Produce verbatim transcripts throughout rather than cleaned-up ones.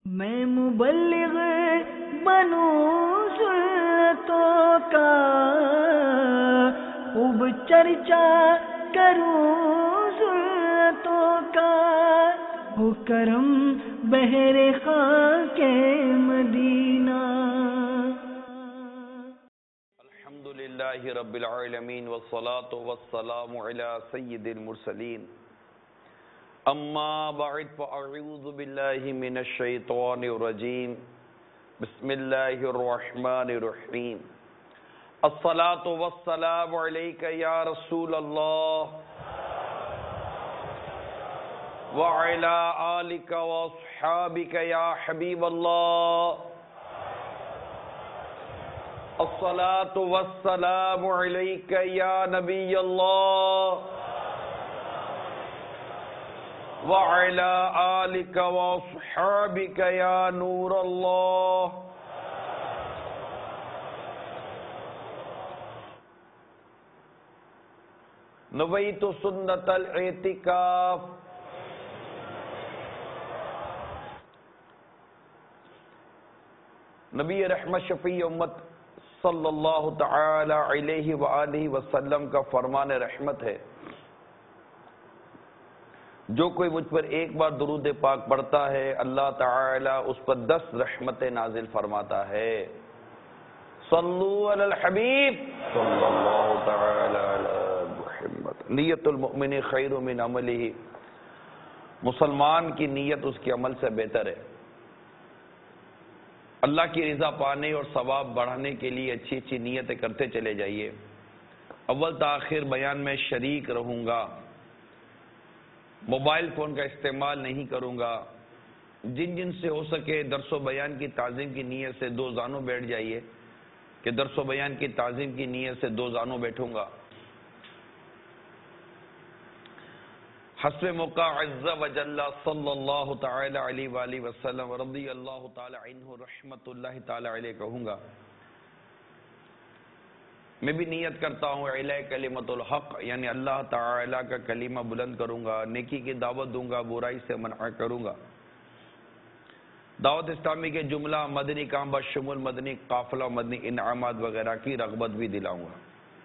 میں مبلغ بنوں سنتوں کا، خوب چرچا کروں سنتوں کا، ہو کرم بہر خاک مدینہ۔ الحمدللہ رب العالمین والصلاة والسلام علی سید المرسلین، اما بعد فاعوذ باللہ من الشیطان الرجیم، بسم اللہ الرحمن الرحیم۔ الصلاة والسلام علیک یا رسول اللہ وعلی آلک واصحابک یا حبیب اللہ۔ الصلاة والسلام علیک یا نبی اللہ وعلی آلک واصحابک یا نور اللہ۔ نویت سنت الاعتکاف۔ نبی رحمت شفیع امت صلی اللہ تعالی علیہ وآلہ وسلم کا فرمان رحمت ہے، جو کوئی مجھ پر ایک بار درود پاک پڑھتا ہے اللہ تعالی اس پر دس رحمتیں نازل فرماتا ہے۔ صلو علی الحبیب صلی اللہ تعالی علی محمد۔ نیت المؤمن خیر من عملہ، مسلمان کی نیت اس کے عمل سے بہتر ہے۔ اللہ کی رضا پانے اور ثواب بڑھانے کے لیے اچھی اچھی نیتیں کرتے چلے جائیے۔ اول تاخیر بیان میں شریک رہوں گا، موبائل فون کا استعمال نہیں کروں گا۔ جن جن سے ہو سکے درس و بیان کی تعظیم کی نیت سے دو زانوں بیٹھ جائیے کہ درس و بیان کی تعظیم کی نیت سے دو زانوں بیٹھوں گا۔ حسب موقع عز و جل صلی اللہ تعالی علیہ وآلہ وسلم رضی اللہ تعالی عنہ رحمت اللہ تعالی علیہ کہوں گا۔ میں بھی نیت کرتا ہوں علیہ کلمت الحق، یعنی اللہ تعالی کا کلمہ بلند کروں گا، نیکی کی دعوت دوں گا، برائی سے منع کروں گا، دعوت اسلامی کے جملہ مدنی کام بشمول مدنی قافلہ مدنی انعامات وغیرہ کی رغبت بھی دلاؤں گا۔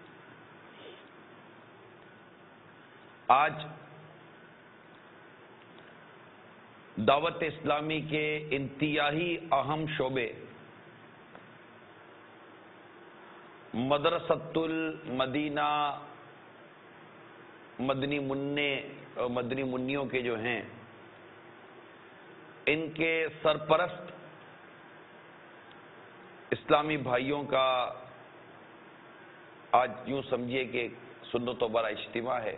آج دعوت اسلامی کے انتہائی اہم شعبے مدرسۃ المدینہ مدنی منع اور مدنی منیوں کے جو ہیں، ان کے سرپرست اسلامی بھائیوں کا آج یوں سمجھیے کہ سنتوں بڑا اجتماع ہے۔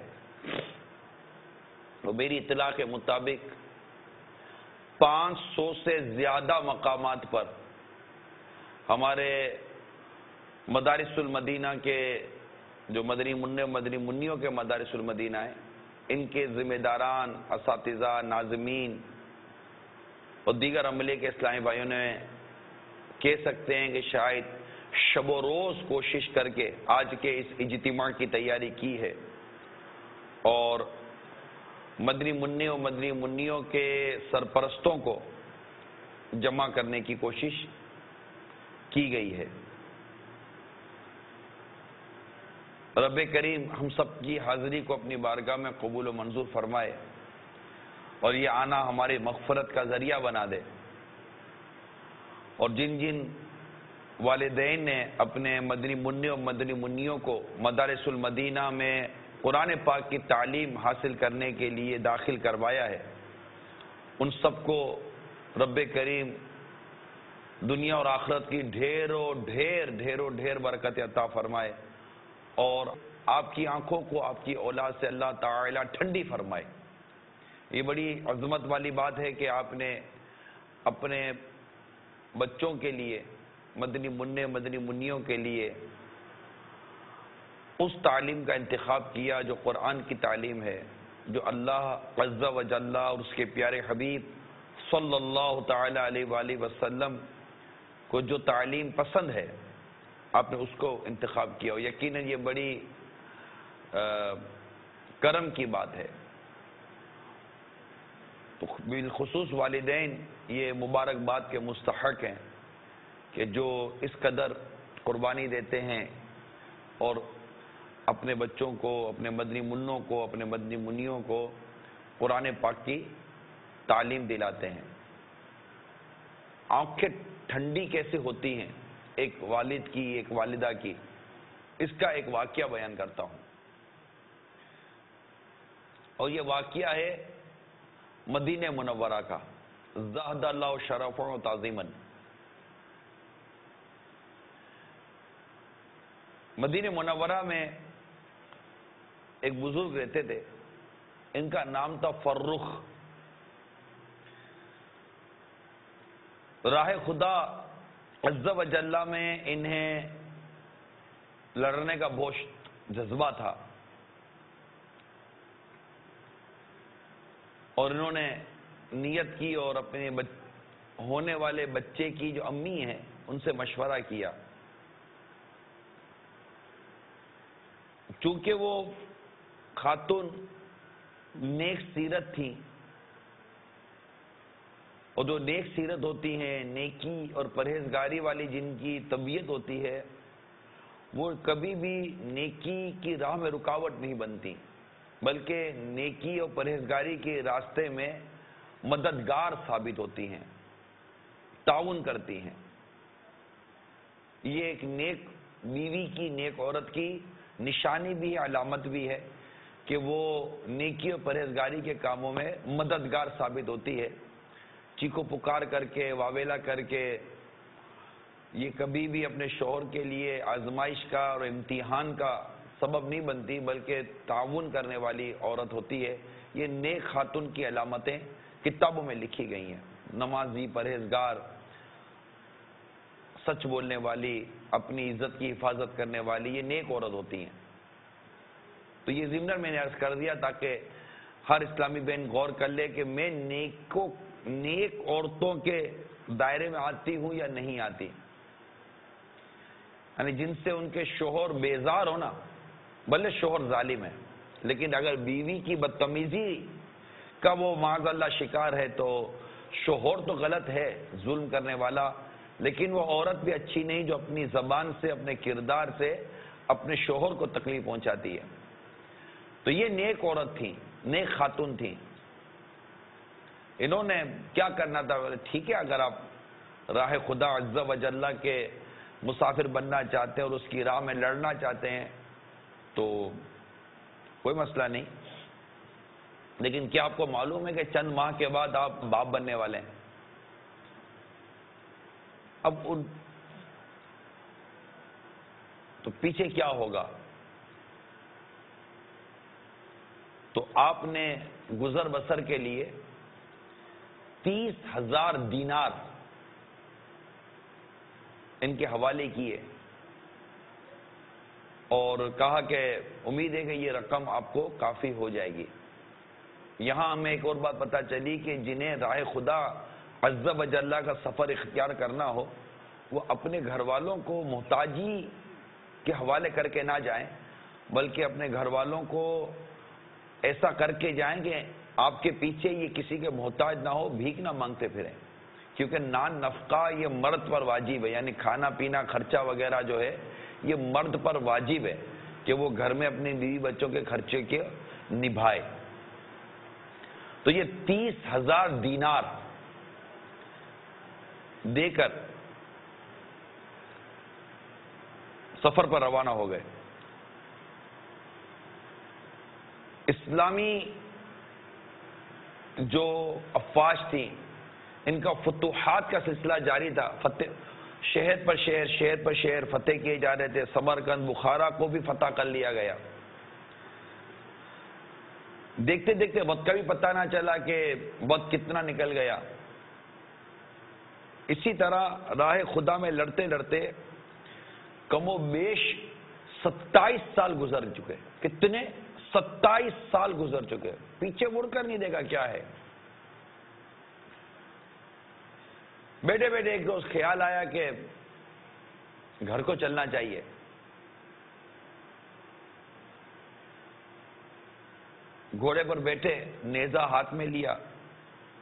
وہ میری اطلاع کے مطابق پانچ سو سے زیادہ مقامات پر ہمارے مدارس المدینہ کے جو مدنی منع مدنی منیوں کے مدارس المدینہ ہیں، ان کے ذمہ داران، اساتذہ، ناظمین اور دیگر عملے کے اسلامی بھائیوں نے کہہ سکتے ہیں کہ شاید شب و روز کوشش کر کے آج کے اس اجتماع کی تیاری کی ہے، اور مدنی منع اور مدنی منیوں کے سرپرستوں کو جمع کرنے کی کوشش کی گئی ہے۔ رب کریم ہم سب کی حاضری کو اپنی بارگاہ میں قبول و منظور فرمائے، اور یہ آنا ہماری مغفرت کا ذریعہ بنا دے۔ اور جن جن والدین نے اپنے مدنی منع اور مدنی منیوں کو مدارس المدینہ میں قرآن پاک کی تعلیم حاصل کرنے کے لیے داخل کروایا ہے، ان سب کو رب کریم دنیا اور آخرت کی ڈھیروں ڈھیر ڈھیروں ڈھیر برکت عطا فرمائے، اور آپ کی آنکھوں کو آپ کی اولاد سے اللہ تعالی ٹھنڈی فرمائے۔ یہ بڑی عظمت والی بات ہے کہ آپ نے اپنے بچوں کے لیے، مدنی منع مدنی منیوں کے لیے اس تعلیم کا انتخاب کیا جو قرآن کی تعلیم ہے، جو اللہ عز و جل اور اس کے پیارے حبیب صلی اللہ تعالی علیہ وآلہ وسلم کو جو تعلیم پسند ہے، آپ نے اس کو انتخاب کیا، اور یقیناً یہ بڑی کرم کی بات ہے۔ تو بالخصوص والدین یہ مبارکباد کے مستحق ہیں کہ جو اس قدر قربانی دیتے ہیں اور اپنے بچوں کو، اپنے مدنی منوں کو، اپنے مدنی منیوں کو قرآن پاک کی تعلیم دلاتے ہیں۔ آنکھیں ٹھنڈی کیسے ہوتی ہیں ایک والد کی، ایک والدہ کی، اس کا ایک واقعہ بیان کرتا ہوں، اور یہ واقعہ ہے مدینہ منورہ کا، زاد اللہ شرفا و تعظیماً۔ مدینہ منورہ میں ایک بزرگ رہتے تھے، ان کا نام تھا فرخ۔ راہ خدا عز و جل میں انہیں لڑنے کا بہت جذبہ تھا، اور انہوں نے نیت کی اور اپنے ہونے والے بچے کی جو امی ہیں ان سے مشورہ کیا۔ چونکہ وہ خاتون نیک سیرت تھی، اور جو نیک سیرت ہوتی ہیں، نیکی اور پرہیزگاری والی جن کی طبیعت ہوتی ہے، وہ کبھی بھی نیکی کی راہ میں رکاوٹ نہیں بنتی، بلکہ نیکی اور پرہیزگاری کے راستے میں مددگار ثابت ہوتی ہیں، تعاون کرتی ہیں۔ یہ ایک نیک بیوی کی، نیک عورت کی نشانی بھی ہے، علامت بھی ہے کہ وہ نیکی اور پرہیزگاری کے کاموں میں مددگار ثابت ہوتی ہے۔ چیخو پکار کر کے، واویلا کر کے یہ کبھی بھی اپنے شوہر کے لیے آزمائش کا اور امتحان کا سبب نہیں بنتی، بلکہ تعاون کرنے والی عورت ہوتی ہے۔ یہ نیک خاتون کی علامتیں کتابوں میں لکھی گئی ہیں، نمازی، پرہیزگار، سچ بولنے والی، اپنی عزت کی حفاظت کرنے والی، یہ نیک عورت ہوتی ہیں۔ تو یہ ضمن میں نے عرض کر دیا تاکہ ہر اسلامی بہن غور کر لے کہ میں نیکو نیک عورتوں کے دائرے میں آتی ہوں یا نہیں آتی، یعنی جن سے ان کے شوہر بیزار ہونا، بھلے شوہر ظالم ہے، لیکن اگر بیوی کی بدتمیزی کا وہ معاذ اللہ شکار ہے تو شوہر تو غلط ہے، ظلم کرنے والا، لیکن وہ عورت بھی اچھی نہیں جو اپنی زبان سے، اپنے کردار سے اپنے شوہر کو تکلیف پہنچاتی ہے۔ تو یہ نیک عورت تھی، نیک خاتون تھی۔ انہوں نے کیا کرنا تھا؟ ٹھیک ہے، اگر آپ راہ خدا عز و جل کے مسافر بننا چاہتے ہیں اور اس کی راہ میں لڑنا چاہتے ہیں تو کوئی مسئلہ نہیں، لیکن کیا آپ کو معلوم ہے کہ چند ماہ کے بعد آپ باپ بننے والے ہیں؟ اب ان تو پیچھے کیا ہوگا؟ تو آپ نے گزر بسر کے لیے تیس ہزار دینار ان کے حوالے کیے اور کہا کہ امید ہے کہ یہ رقم آپ کو کافی ہو جائے گی۔ یہاں ہمیں ایک اور بات پتہ چلی کہ جنہیں راہ خدا عز و جل کا سفر اختیار کرنا ہو وہ اپنے گھر والوں کو محتاجی کے حوالے کر کے نہ جائیں، بلکہ اپنے گھر والوں کو ایسا کر کے جائیں کہ آپ کے پیچھے یہ کسی کے محتاج نہ ہو، بھیک نہ مانگتے پھریں، کیونکہ نان نفقہ یہ مرد پر واجب ہے، یعنی کھانا پینا خرچہ وغیرہ جو ہے یہ مرد پر واجب ہے کہ وہ گھر میں اپنے بیوی بچوں کے خرچے کے نبھائے۔ تو یہ تیس ہزار دینار دے کر سفر پر روانہ ہو گئے۔ اسلامی جو افواج تھی ان کا فتوحات کا سلسلہ جاری تھا، فتح شہر پر شہر شہر پر شہر فتح کیے جا رہے تھے۔ سمرقند، بخارا کو بھی فتح کر لیا گیا۔ دیکھتے دیکھتے وقت کا بھی پتہ نہ چلا کہ وقت کتنا نکل گیا۔ اسی طرح راہ خدا میں لڑتے لڑتے کم و بیش ستائیس سال گزر چکے۔ کتنے؟ ستائیس سال گزر چکے۔ پیچھے مڑ کر نہیں دیکھا کیا ہے۔ بیٹھے بیٹھے ایک روز خیال آیا کہ گھر کو چلنا چاہیے۔ گھوڑے پر بیٹھے، نیزہ ہاتھ میں لیا،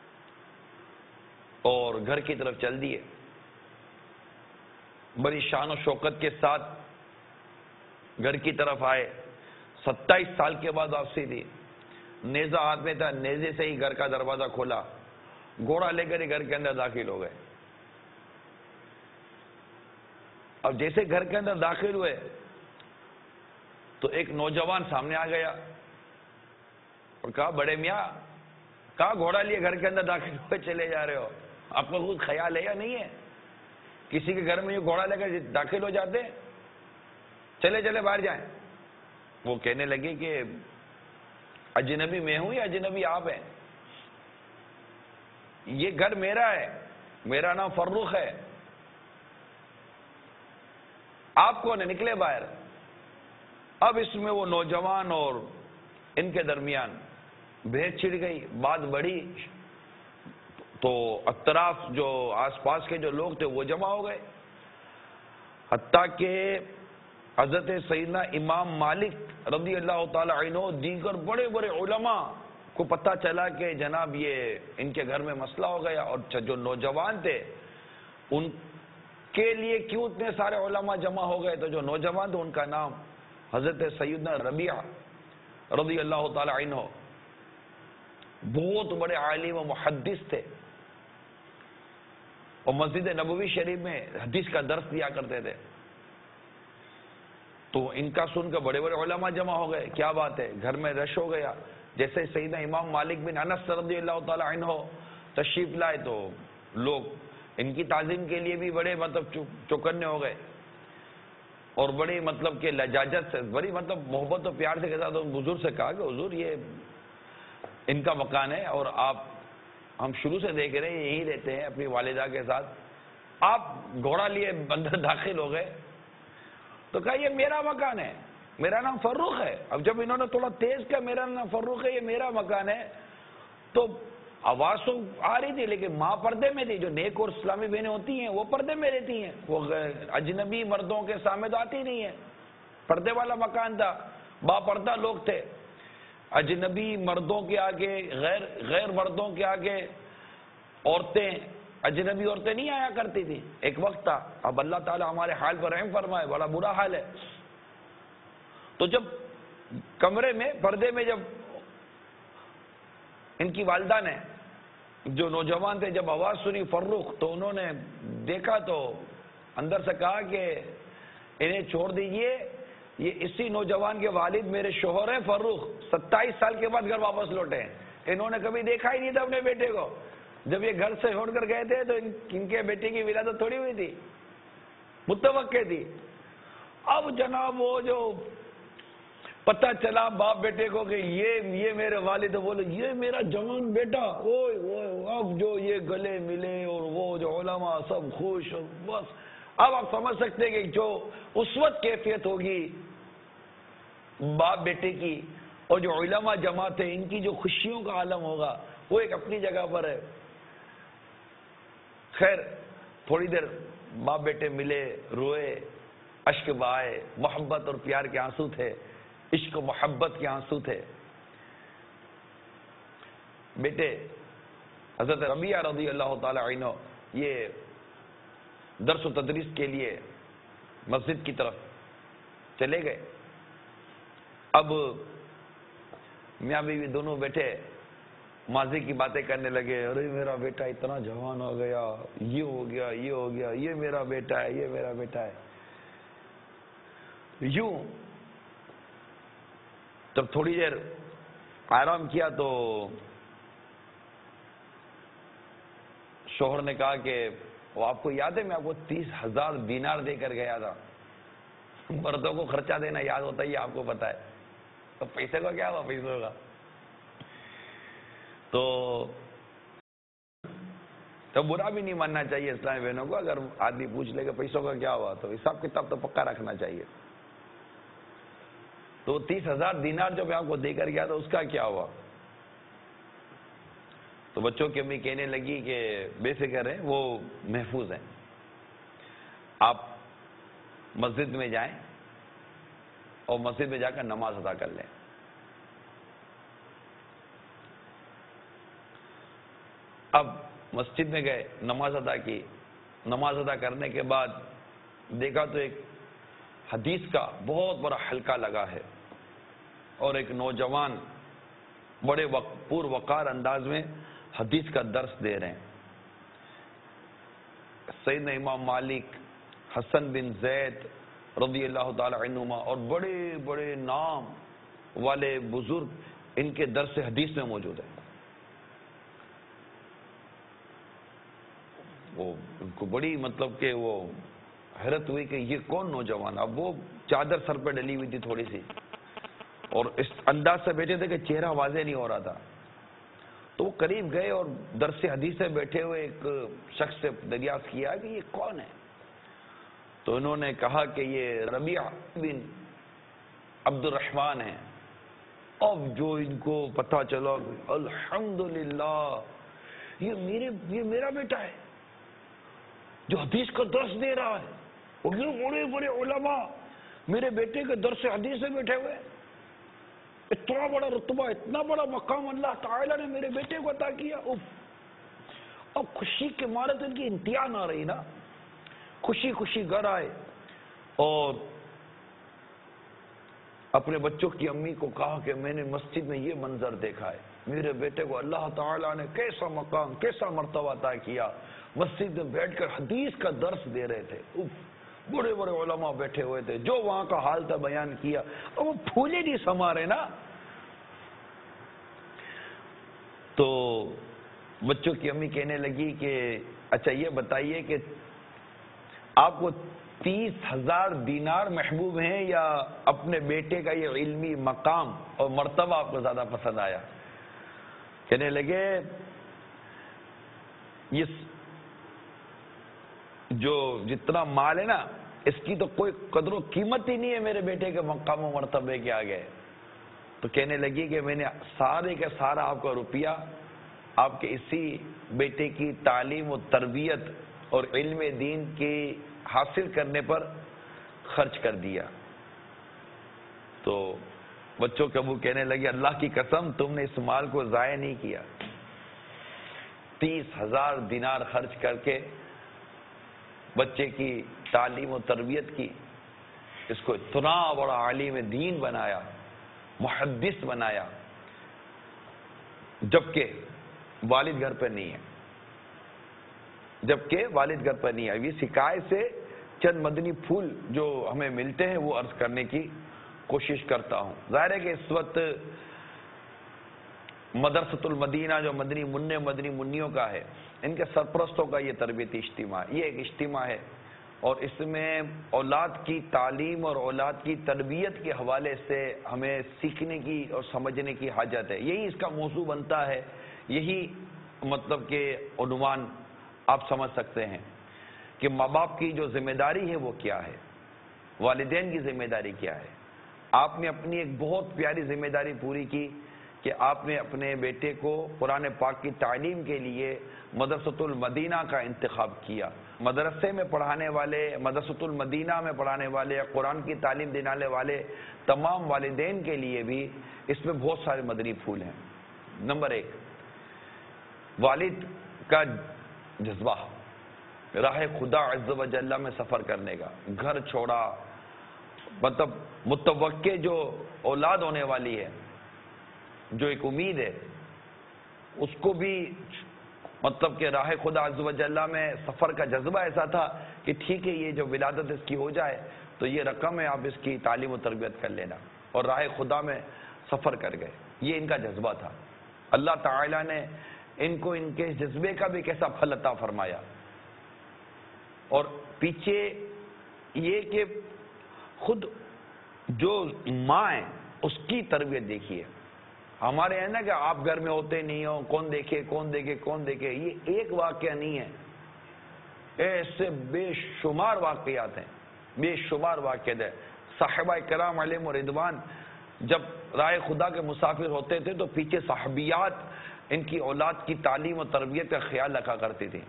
اور گھر کی طرف چل دیے. بڑی شان و شوکت کے ساتھ گھر کی طرف آئے. ستائیس سال کے بعد واپسی تھی. نیزہ ہاتھ میں تھا, نیزے سے ہی گھر کا دروازہ کھولا, گھوڑا لے کر ہی گھر کے اندر داخل ہو گئے. اب جیسے گھر کے اندر داخل ہوئے تو ایک نوجوان سامنے آ گیا اور کہا, بڑے میاں, کہا گھوڑا لیے گھر کے اندر داخل ہوئے چلے جا رہے ہو؟ آپ کو کچھ خیال ہے یا نہیں ہے؟ کسی کے گھر میں یہ گھوڑا لے کر داخل ہو جاتے, چلے چلے باہر جائیں. وہ کہنے لگے کہ اجنبی میں ہوں یا اجنبی آپ ہیں؟ یہ گھر میرا ہے, میرا نام فروخ ہے. آپ کون ہے؟ نکلے باہر. اب اس میں وہ نوجوان اور ان کے درمیان بحث چھڑ گئی, بات بڑھی تو اطراف جو آس پاس کے جو لوگ تھے وہ جمع ہو گئے. حتیٰ کہ حضرت سیدنا امام مالک رضی اللہ تعالی عنہ دیگر بڑے بڑے علماء کو پتہ چلا کہ جناب یہ ان کے گھر میں مسئلہ ہو گیا. اور جو نوجوان تھے ان کے لیے کیوں اتنے سارے علماء جمع ہو گئے؟ تو جو نوجوان تھے ان کا نام حضرت سیدنا ربیعہ رضی اللہ تعالی عنہ, بہت بڑے عالم و محدث تھے اور مسجد نبوی شریف میں حدیث کا درس دیا کرتے تھے. تو ان کا سن کر بڑے بڑے علماء جمع ہو گئے. کیا بات ہے, گھر میں رش ہو گیا. جیسے سیدنا امام مالک بن انس رضی اللہ تعالی عنہ تشریف لائے تو لوگ ان کی تعظیم کے لیے بھی بڑے مطلب چوکنے ہو گئے اور بڑی مطلب کہ لجاجت سے, بڑی مطلب محبت و پیار سے کے ساتھ بزرگ سے کہا کہ حضور یہ ان کا مکان ہے اور آپ, ہم شروع سے دیکھ رہے ہیں یہی رہتے ہیں اپنی والدہ کے ساتھ, آپ گھوڑا لیے اندر داخل ہو گئے. تو کہا یہ میرا مکان ہے, میرا نام فروخ ہے. اب جب انہوں نے تھوڑا تیز کہا میرا نام فروخ ہے, یہ میرا مکان ہے, تو آواز تو آ رہی تھی لیکن ماں پردے میں تھی. جو نیک اور اسلامی بہنیں ہوتی ہیں وہ پردے میں رہتی ہیں, وہ اجنبی مردوں کے سامنے تو آتی نہیں ہیں. پردے والا مکان تھا, با پردہ لوگ تھے. اجنبی مردوں کے آگے, غیر غیر مردوں کے آگے عورتیں, اجنبی عورتیں نہیں آیا کرتی تھی. ایک وقت تھا, اب اللہ تعالی ہمارے حال پر رحم فرمائے, بڑا برا حال ہے. تو جب کمرے میں پردے میں جب ان کی والدہ نے, جو نوجوان تھے, جب آواز سنی فروخ, تو انہوں نے دیکھا تو اندر سے کہا کہ انہیں چھوڑ دیجئے, یہ اسی نوجوان کے والد میرے شوہر ہیں فروخ, ستائیس سال کے بعد گھر واپس لوٹے ہیں. انہوں نے کبھی دیکھا ہی نہیں تھا اپنے بیٹے کو. جب یہ گھر سے چھوڑ کر گئے تھے تو ان کے بیٹے کی ولادت تھوڑی ہوئی تھی, متوقع تھی. اب جناب وہ جو پتہ چلا باپ بیٹے کو کہ یہ یہ میرے والد, بولے یہ میرا جوان بیٹا, اوئے اوئے, اب جو یہ گلے ملے اور وہ جو علماء سب خوش, اور بس اب آپ سمجھ سکتے کہ جو اس وقت کیفیت ہوگی باپ بیٹے کی, اور جو علماء جمع تھے ان کی جو خوشیوں کا عالم ہوگا وہ ایک اپنی جگہ پر ہے. خیر تھوڑی دیر باپ بیٹے ملے, روئے, اشک بہائے, محبت اور پیار کے آنسو تھے, عشق و محبت کے آنسو تھے. بیٹے حضرت ربیعہ رضی اللہ تعالی عنہ یہ درس و تدریس کے لیے مسجد کی طرف چلے گئے. اب میاں بیوی دونوں بیٹھے ماضی کی باتیں کرنے لگے. ارے میرا بیٹا اتنا جوان ہو گیا, یہ ہو گیا, یہ ہو گیا, یہ میرا بیٹا ہے, یہ میرا بیٹا ہے. یوں جب تھوڑی دیر آرام کیا تو شوہر نے کہا کہ وہ آپ کو یاد ہے میں آپ کو تیس ہزار دینار دے کر گیا تھا. مردوں کو خرچہ دینا یاد ہوتا ہی آپ کو پتا ہے, تو پیسے کا کیا ہوا پیسوں کا. تو تو برا بھی نہیں ماننا چاہیے اسلامی بہنوں کو. اگر آدمی پوچھ لے کہ پیسوں کا کیا ہوا تو حساب کتاب تو پکا رکھنا چاہیے. تو تیس ہزار دینار جو میں آپ کو دے کر گیا تھا اس کا کیا ہوا؟ تو بچوں کی امی کہنے لگی کہ بے فکر ہیں, وہ محفوظ ہیں, آپ مسجد میں جائیں اور مسجد میں جا کر نماز ادا کر لیں. اب مسجد میں گئے, نماز ادا کی. نماز ادا کرنے کے بعد دیکھا تو ایک حدیث کا بہت بڑا حلقہ لگا ہے اور ایک نوجوان بڑے پر وقار انداز میں حدیث کا درس دے رہے ہیں. سیدنا امام مالک, حسن بن زید رضی اللہ تعالی عنہما اور بڑے بڑے نام والے بزرگ ان کے درس حدیث میں موجود ہیں. وہ ان کو بڑی مطلب کہ وہ حیرت ہوئی کہ یہ کون نوجوان. اب وہ چادر سر پہ ڈلی ہوئی تھی تھوڑی سی اور اس انداز سے بیٹھے تھے کہ چہرہ واضح نہیں ہو رہا تھا. تو وہ قریب گئے اور درس حدیث سے بیٹھے ہوئے ایک شخص سے دریافت کیا کہ یہ کون ہے. تو انہوں نے کہا کہ یہ ربیع بن عبد الرحمن ہیں. اب جو ان کو پتہ چلا الحمدللہ یہ میرے یہ میرا بیٹا ہے جو حدیث کا درس دے رہا ہے, اور یہ بڑے بڑے علماء میرے بیٹے کے درس حدیث سے بیٹھے ہوئے. اتنا بڑا رتبہ, اتنا بڑا مقام اللہ تعالیٰ نے میرے بیٹے کو عطا کیا. اب خوشی کے مارے تو ان کی انتہا نہ رہی نا. خوشی خوشی گھر آئے اور اپنے بچوں کی امی کو کہا کہ میں نے مسجد میں یہ منظر دیکھا ہے, میرے بیٹے کو اللہ تعالیٰ نے کیسا مقام کیسا مرتبہ عطا کیا. مسجد میں بیٹھ کر حدیث کا درس دے رہے تھے. بڑے بڑے علماء بیٹھے ہوئے تھے, جو وہاں کا حال تھا بیان کیا. اور وہ پھولے نہیں سما رہے نا. تو بچوں کی امی کہنے لگی کہ اچھا یہ بتائیے کہ آپ کو تیس ہزار دینار محبوب ہیں یا اپنے بیٹے کا یہ علمی مقام اور مرتبہ آپ کو زیادہ پسند آیا. کہنے لگے یہ جو جتنا مال ہے نا اس کی تو کوئی قدر و قیمت ہی نہیں ہے میرے بیٹے کے مقام و مرتبے کے آگے. تو کہنے لگی کہ میں نے سارے کا سارا آپ کا روپیہ آپ کے اسی بیٹے کی تعلیم و تربیت اور علم دین کی حاصل کرنے پر خرچ کر دیا. تو بچوں کے ابو کہنے لگے اللہ کی قسم تم نے اس مال کو ضائع نہیں کیا. تیس ہزار دینار خرچ کر کے بچے کی تعلیم و تربیت کی, اس کو اتنا بڑا عالم دین بنایا, محدث بنایا, جبکہ والد گھر پر نہیں ہے. جبکہ والد گھر پر نہیں ہے. اس حکایت سے چند مدنی پھول جو ہمیں ملتے ہیں وہ عرض کرنے کی کوشش کرتا ہوں. ظاہر ہے کہ اس وقت مدرسۃ المدینہ جو مدنی منع مدنی منیوں کا ہے, ان کے سرپرستوں کا یہ تربیتی اجتماع, یہ ایک اجتماع ہے اور اس میں اولاد کی تعلیم اور اولاد کی تربیت کے حوالے سے ہمیں سیکھنے کی اور سمجھنے کی حاجت ہے. یہی اس کا موضوع بنتا ہے, یہی مطلب کہ عنوان آپ سمجھ سکتے ہیں کہ ماں باپ کی جو ذمہ داری ہے وہ کیا ہے, والدین کی ذمہ داری کیا ہے. آپ نے اپنی ایک بہت پیاری ذمہ داری پوری کی کہ آپ نے اپنے بیٹے کو قرآن پاک کی تعلیم کے لیے مدرسۃ المدینہ کا انتخاب کیا. مدرسے میں پڑھانے والے, مدرسۃ المدینہ میں پڑھانے والے, قرآن کی تعلیم دینے والے تمام والدین کے لیے بھی اس میں بہت سارے مدنی پھول ہیں. نمبر ایک, والد کا جذبہ راہ خدا عز و جل میں سفر کرنے کا, گھر چھوڑا, مطلب متوقع جو اولاد ہونے والی ہے, جو ایک امید ہے, اس کو بھی مطلب کہ راہ خدا عز و جل میں سفر کا جذبہ ایسا تھا کہ ٹھیک ہے یہ جو ولادت اس کی ہو جائے تو یہ رقم ہے, آپ اس کی تعلیم و تربیت کر لینا, اور راہ خدا میں سفر کر گئے. یہ ان کا جذبہ تھا. اللہ تعالیٰ نے ان کو ان کے جذبے کا بھی کیسا پھل عطا فرمایا. اور پیچھے یہ کہ خود جو ماں ہے اس کی تربیت دیکھیے. ہمارے ہیں نا کہ آپ گھر میں ہوتے نہیں ہو, کون دیکھے کون دیکھے کون دیکھے, یہ ایک واقعہ نہیں ہے, ایسے بے شمار واقعات ہیں, بے شمار واقعات ہیں. صحابہ کرام علیہم رضوان جب رائے خدا کے مسافر ہوتے تھے تو پیچھے صحابیات ان کی اولاد کی تعلیم و تربیت کا خیال رکھا کرتی تھی.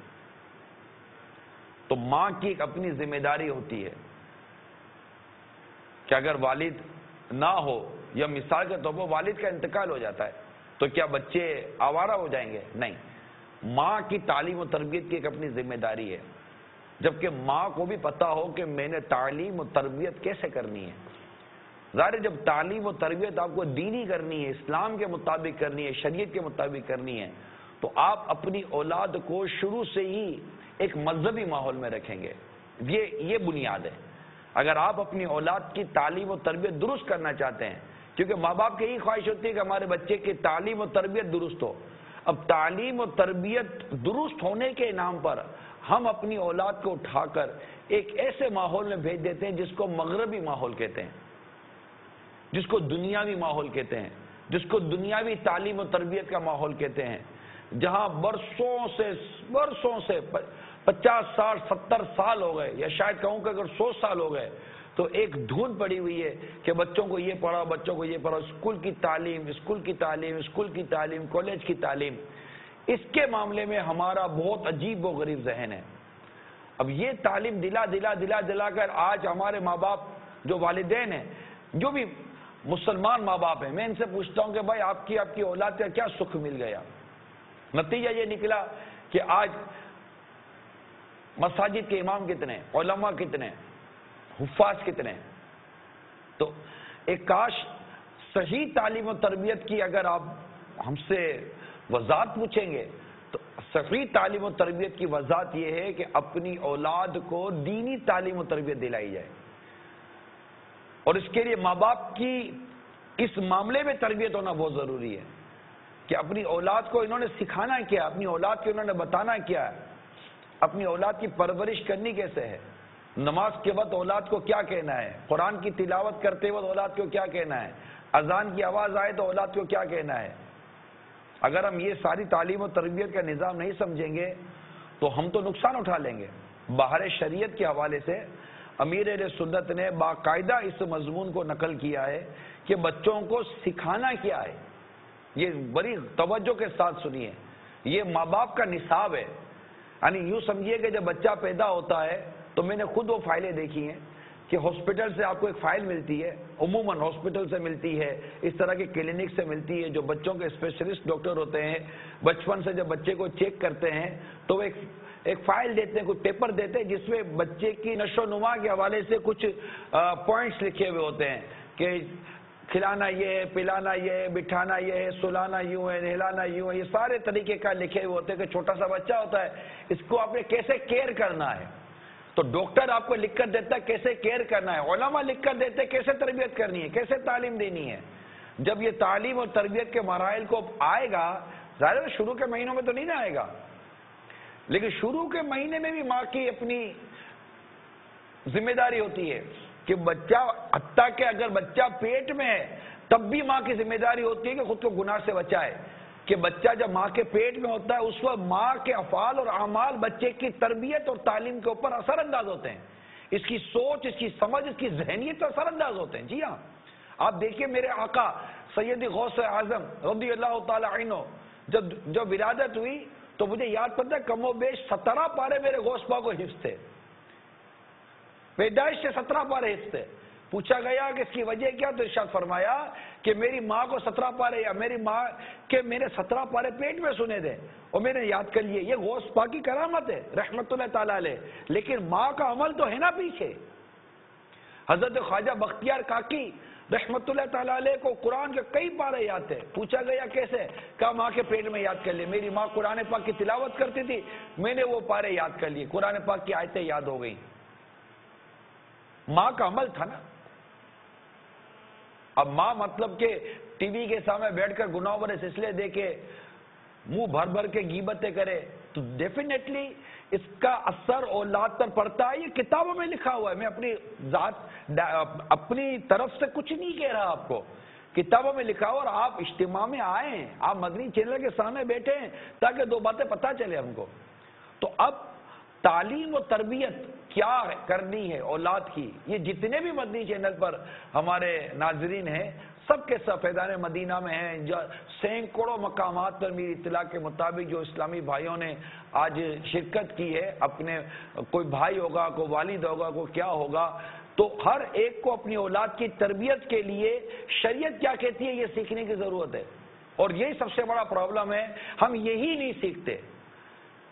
تو ماں کی ایک اپنی ذمہ داری ہوتی ہے کہ اگر والد نہ ہو یا مثال کے طور پر والد کا انتقال ہو جاتا ہے تو کیا بچے آوارہ ہو جائیں گے؟ نہیں. ماں کی تعلیم و تربیت کی ایک اپنی ذمہ داری ہے، جبکہ ماں کو بھی پتا ہو کہ میں نے تعلیم و تربیت کیسے کرنی ہے۔ ظاہر جب تعلیم و تربیت آپ کو دینی کرنی ہے، اسلام کے مطابق کرنی ہے، شریعت کے مطابق کرنی ہے، تو آپ اپنی اولاد کو شروع سے ہی ایک مذہبی ماحول میں رکھیں گے۔ یہ یہ بنیاد ہے۔ اگر آپ اپنی اولاد کی تعلیم و تربیت درست کرنا چاہتے ہیں، کیونکہ ماں باپ کی یہی خواہش ہوتی ہے کہ ہمارے بچے کی تعلیم و تربیت درست ہو۔ اب تعلیم و تربیت درست ہونے کے نام پر ہم اپنی اولاد کو اٹھا کر ایک ایسے ماحول میں بھیج دیتے ہیں جس کو مغربی ماحول کہتے ہیں، جس کو دنیاوی ماحول کہتے ہیں، جس کو دنیاوی تعلیم و تربیت کا ماحول کہتے ہیں، جہاں برسوں سے برسوں سے پچاس سال ستر سال ہو گئے، یا شاید کہوں کہ اگر سو سال ہو گئے تو ایک دھن پڑی ہوئی ہے کہ بچوں کو یہ پڑھاؤ، بچوں کو یہ پڑھاؤ، اسکول کی تعلیم اسکول کی تعلیم اسکول کی تعلیم کالج کی تعلیم۔ اس کے معاملے میں ہمارا بہت عجیب و غریب ذہن ہے۔ اب یہ تعلیم دلا دلا دلا دلا کر آج ہمارے ماں باپ جو والدین ہیں، جو بھی مسلمان ماں باپ ہیں، میں ان سے پوچھتا ہوں کہ بھائی آپ کی آپ کی اولاد کا کیا سکھ مل گیا؟ نتیجہ یہ نکلا کہ آج مساجد کے امام کتنے، علماء کتنے، حفاظ کتنے۔ تو ایک کاش صحیح تعلیم و تربیت کی اگر آپ ہم سے وضاحت پوچھیں گے تو صحیح تعلیم و تربیت کی وضاحت یہ ہے کہ اپنی اولاد کو دینی تعلیم و تربیت دلائی جائے، اور اس کے لیے ماں باپ کی اس معاملے میں تربیت ہونا بہت ضروری ہے کہ اپنی اولاد کو انہوں نے سکھانا کیا، اپنی اولاد کو انہوں نے بتانا کیا ہے، اپنی اولاد کی پرورش کرنی کیسے ہے، نماز کے وقت اولاد کو کیا کہنا ہے، قرآن کی تلاوت کرتے وقت اولاد کو کیا کہنا ہے، اذان کی آواز آئے تو اولاد کو کیا کہنا ہے۔ اگر ہم یہ ساری تعلیم و تربیت کا نظام نہیں سمجھیں گے تو ہم تو نقصان اٹھا لیں گے۔ باہر شریعت کے حوالے سے امیر اہل سنت نے باقاعدہ اس مضمون کو نقل کیا ہے کہ بچوں کو سکھانا کیا ہے۔ یہ بڑی توجہ کے ساتھ سنیے، یہ ماں باپ کا نصاب ہے۔ یعنی یوں سمجھیے کہ جب بچہ پیدا ہوتا ہے تو میں نے خود وہ فائلیں دیکھی ہیں کہ ہاسپٹل سے آپ کو ایک فائل ملتی ہے، عموماً ہاسپٹل سے ملتی ہے، اس طرح کے کلینک سے ملتی ہے، جو بچوں کے اسپیشلسٹ ڈاکٹر ہوتے ہیں بچپن سے جب بچے کو چیک کرتے ہیں تو ایک ایک فائل دیتے ہیں، کوئی پیپر دیتے ہیں جس میں بچے کی نشو و نما کے حوالے سے کچھ پوائنٹس لکھے ہوئے ہوتے ہیں کہ کھلانا یہ ہے، پلانا یہ ہے، بٹھانا یہ ہے، سلانا یوں ہے، نہلانا یوں ہے، یہ سارے طریقے کا لکھے ہوئے ہوتے ہیں کہ چھوٹا سا بچہ ہوتا ہے، اس کو آپ نے کیسے کیئر کرنا ہے۔ تو ڈاکٹر آپ کو لکھ کر دیتا ہے کیسے کیئر کرنا ہے، علماء لکھ کر دیتے ہیں کیسے تربیت کرنی ہے، کیسے تعلیم دینی ہے۔ جب یہ تعلیم اور تربیت کے مراحل کو آئے گا، ظاہر ہے شروع کے مہینوں میں تو نہیں نہ آئے گا، لیکن شروع کے مہینے میں بھی ماں کی اپنی ذمہ داری ہوتی ہے کہ بچہ، حتیٰ کہ اگر بچہ پیٹ میں ہے تب بھی ماں کی ذمہ داری ہوتی ہے کہ خود کو گناہ سے بچائے، کہ بچہ جب ماں کے پیٹ میں ہوتا ہے اس وقت ماں کے افعال اور اعمال بچے کی تربیت اور تعلیم کے اوپر اثر انداز ہوتے ہیں، اس کی سوچ، اس کی سمجھ، اس کی ذہنیت اثر انداز ہوتے ہیں۔ جی ہاں، آپ دیکھیے میرے آقا سیدی غوث اعظم رضی اللہ تعالی عنہ جب جب ولادت ہوئی تو مجھے یاد پڑتا ہے کم و بیش سترہ پارے میرے غوث پاک کو حفظ تھے، پیدائش سے سترہ پارے حفظ تھے۔ پوچھا گیا کہ اس کی وجہ کیا، تو ارشاد فرمایا کہ میری ماں کو سترہ پارے، یا میری ماں کے میرے سترہ پارے پیٹ میں سنے تھے اور میں نے یاد کر لیے۔ یہ غوث پاک کی کرامت ہے رحمت اللہ تعالیٰ علیہ، لیکن ماں کا عمل تو ہے نا پیچھے۔ حضرت خواجہ بختیار کاکی رحمت اللہ تعالیٰ علیہ کو قرآن کے کئی پارے یاد تھے۔ پوچھا گیا کیسے، کہا ماں کے پیٹ میں یاد کر لیے، میری ماں قرآن پاک کی تلاوت کرتی تھی، میں نے وہ پارے یاد کر لیے، قرآن پاک کی آیتیں یاد ہو گئیں۔ ماں کا عمل تھا نا۔ اب ماں مطلب کہ ٹی وی کے سامنے بیٹھ کر گناہوں بھرے سلسلے دے کے منہ بھر بھر کے غیبتیں کرے تو ڈیفینیٹلی اس کا اثر اولاد پر پڑتا ہے۔ یہ کتابوں میں لکھا ہوا ہے، میں اپنی ذات اپنی طرف سے کچھ نہیں کہہ رہا، آپ کو کتابوں میں لکھا ہوا، اور آپ اجتماع میں آئیں، آپ مدنی چینل کے سامنے بیٹھے ہیں تاکہ دو باتیں پتہ چلے ہم کو۔ تو اب تعلیم و تربیت کیا کرنی ہے اولاد کی، یہ جتنے بھی مدنی چینل پر ہمارے ناظرین ہیں سب کے سب فیضان مدینہ میں ہیں، جو سینکڑوں مقامات پر میری اطلاع کے مطابق جو اسلامی بھائیوں نے آج شرکت کی ہے، اپنے کوئی بھائی ہوگا، کوئی والد ہوگا، کوئی کیا ہوگا، تو ہر ایک کو اپنی اولاد کی تربیت کے لیے شریعت کیا کہتی ہے یہ سیکھنے کی ضرورت ہے۔ اور یہی سب سے بڑا پرابلم ہے، ہم یہی نہیں سیکھتے۔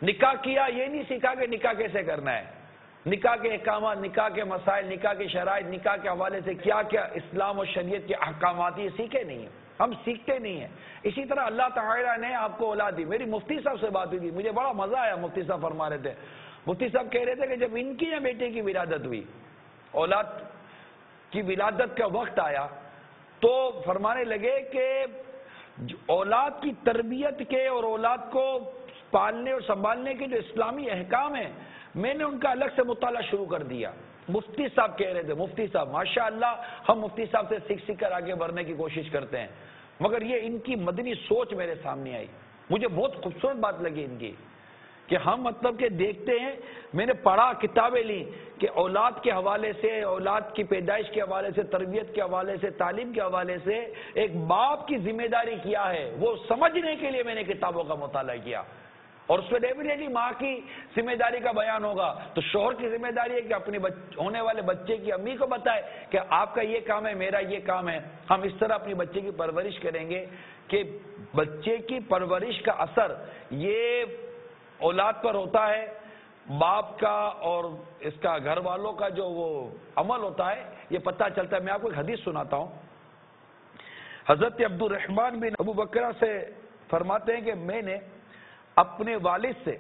نکاح کیا یہ نہیں سیکھا کہ نکاح کیسے کرنا ہے، نکاح کے احکامات، نکاح کے مسائل، نکاح کے شرائط، نکاح کے حوالے سے کیا کیا اسلام اور شریعت کے احکامات یہ سیکھے نہیں ہیں، ہم سیکھتے نہیں ہیں۔ اسی طرح اللہ تعالیٰ نے آپ کو اولاد دی۔ میری مفتی صاحب سے بات ہوئی تھی، مجھے بڑا مزہ آیا، مفتی صاحب فرما رہے تھے، مفتی صاحب کہہ رہے تھے کہ جب ان کی یا بیٹے کی ولادت ہوئی، اولاد کی ولادت کا وقت آیا، تو فرمانے لگے کہ اولاد کی تربیت کے اور اولاد کو پالنے اور سنبھالنے کے جو اسلامی احکام ہیں، میں نے ان کا الگ سے مطالعہ شروع کر دیا۔ مفتی صاحب کہہ رہے تھے، مفتی صاحب ماشاءاللہ ہم مفتی صاحب سے سیکھ سیکھ کر آگے بڑھنے کی کوشش کرتے ہیں، مگر یہ ان کی مدنی سوچ میرے سامنے آئی، مجھے بہت خوبصورت بات لگی ان کی، کہ ہم مطلب کہ دیکھتے ہیں، میں نے پڑھا، کتابیں لی کہ اولاد کے حوالے سے، اولاد کی پیدائش کے حوالے سے، تربیت کے حوالے سے، تعلیم کے حوالے سے ایک باپ کی ذمہ داری کیا ہے، وہ سمجھنے کے لیے میں نے کتابوں کا مطالعہ کیا، اور اس میں ڈیفینیٹلی ماں کی ذمہ داری کا بیان ہوگا، تو شوہر کی ذمہ داری ہے کہ اپنے ہونے والے بچے کی امی کو بتائے کہ آپ کا یہ کام ہے، میرا یہ کام ہے، ہم اس طرح اپنی بچے کی پرورش کریں گے کہ بچے کی پرورش کا اثر یہ اولاد پر ہوتا ہے، باپ کا اور اس کا گھر والوں کا جو وہ عمل ہوتا ہے یہ پتہ چلتا ہے۔ میں آپ کو ایک حدیث سناتا ہوں، حضرت عبد الرحمن بن ابو بکرہ سے فرماتے ہیں کہ میں نے اپنے والد سے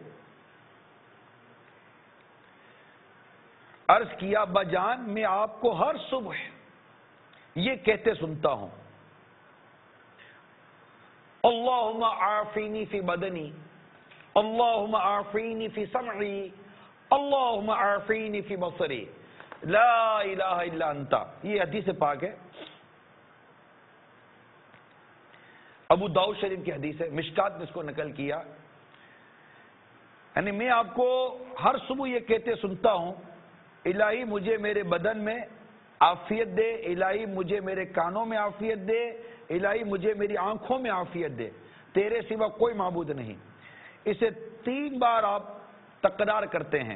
عرض کیا، ابا جان میں آپ کو ہر صبح یہ کہتے سنتا ہوں، اللہم عافینی فی بدنی، اللہم عافینی فی سمعی، اللہم عافینی فی بصری، لا الہ الا انت۔ یہ حدیث پاک ہے، ابو داؤد شریف کی حدیث ہے، مشکات نے اس کو نقل کیا، یعنی میں آپ کو ہر صبح یہ کہتے سنتا ہوں، الہی مجھے میرے بدن میں عافیت دے، الہی مجھے میرے کانوں میں عافیت دے، الہی مجھے میری آنکھوں میں عافیت دے، تیرے سوا کوئی معبود نہیں۔ اسے تین بار آپ تکرار کرتے ہیں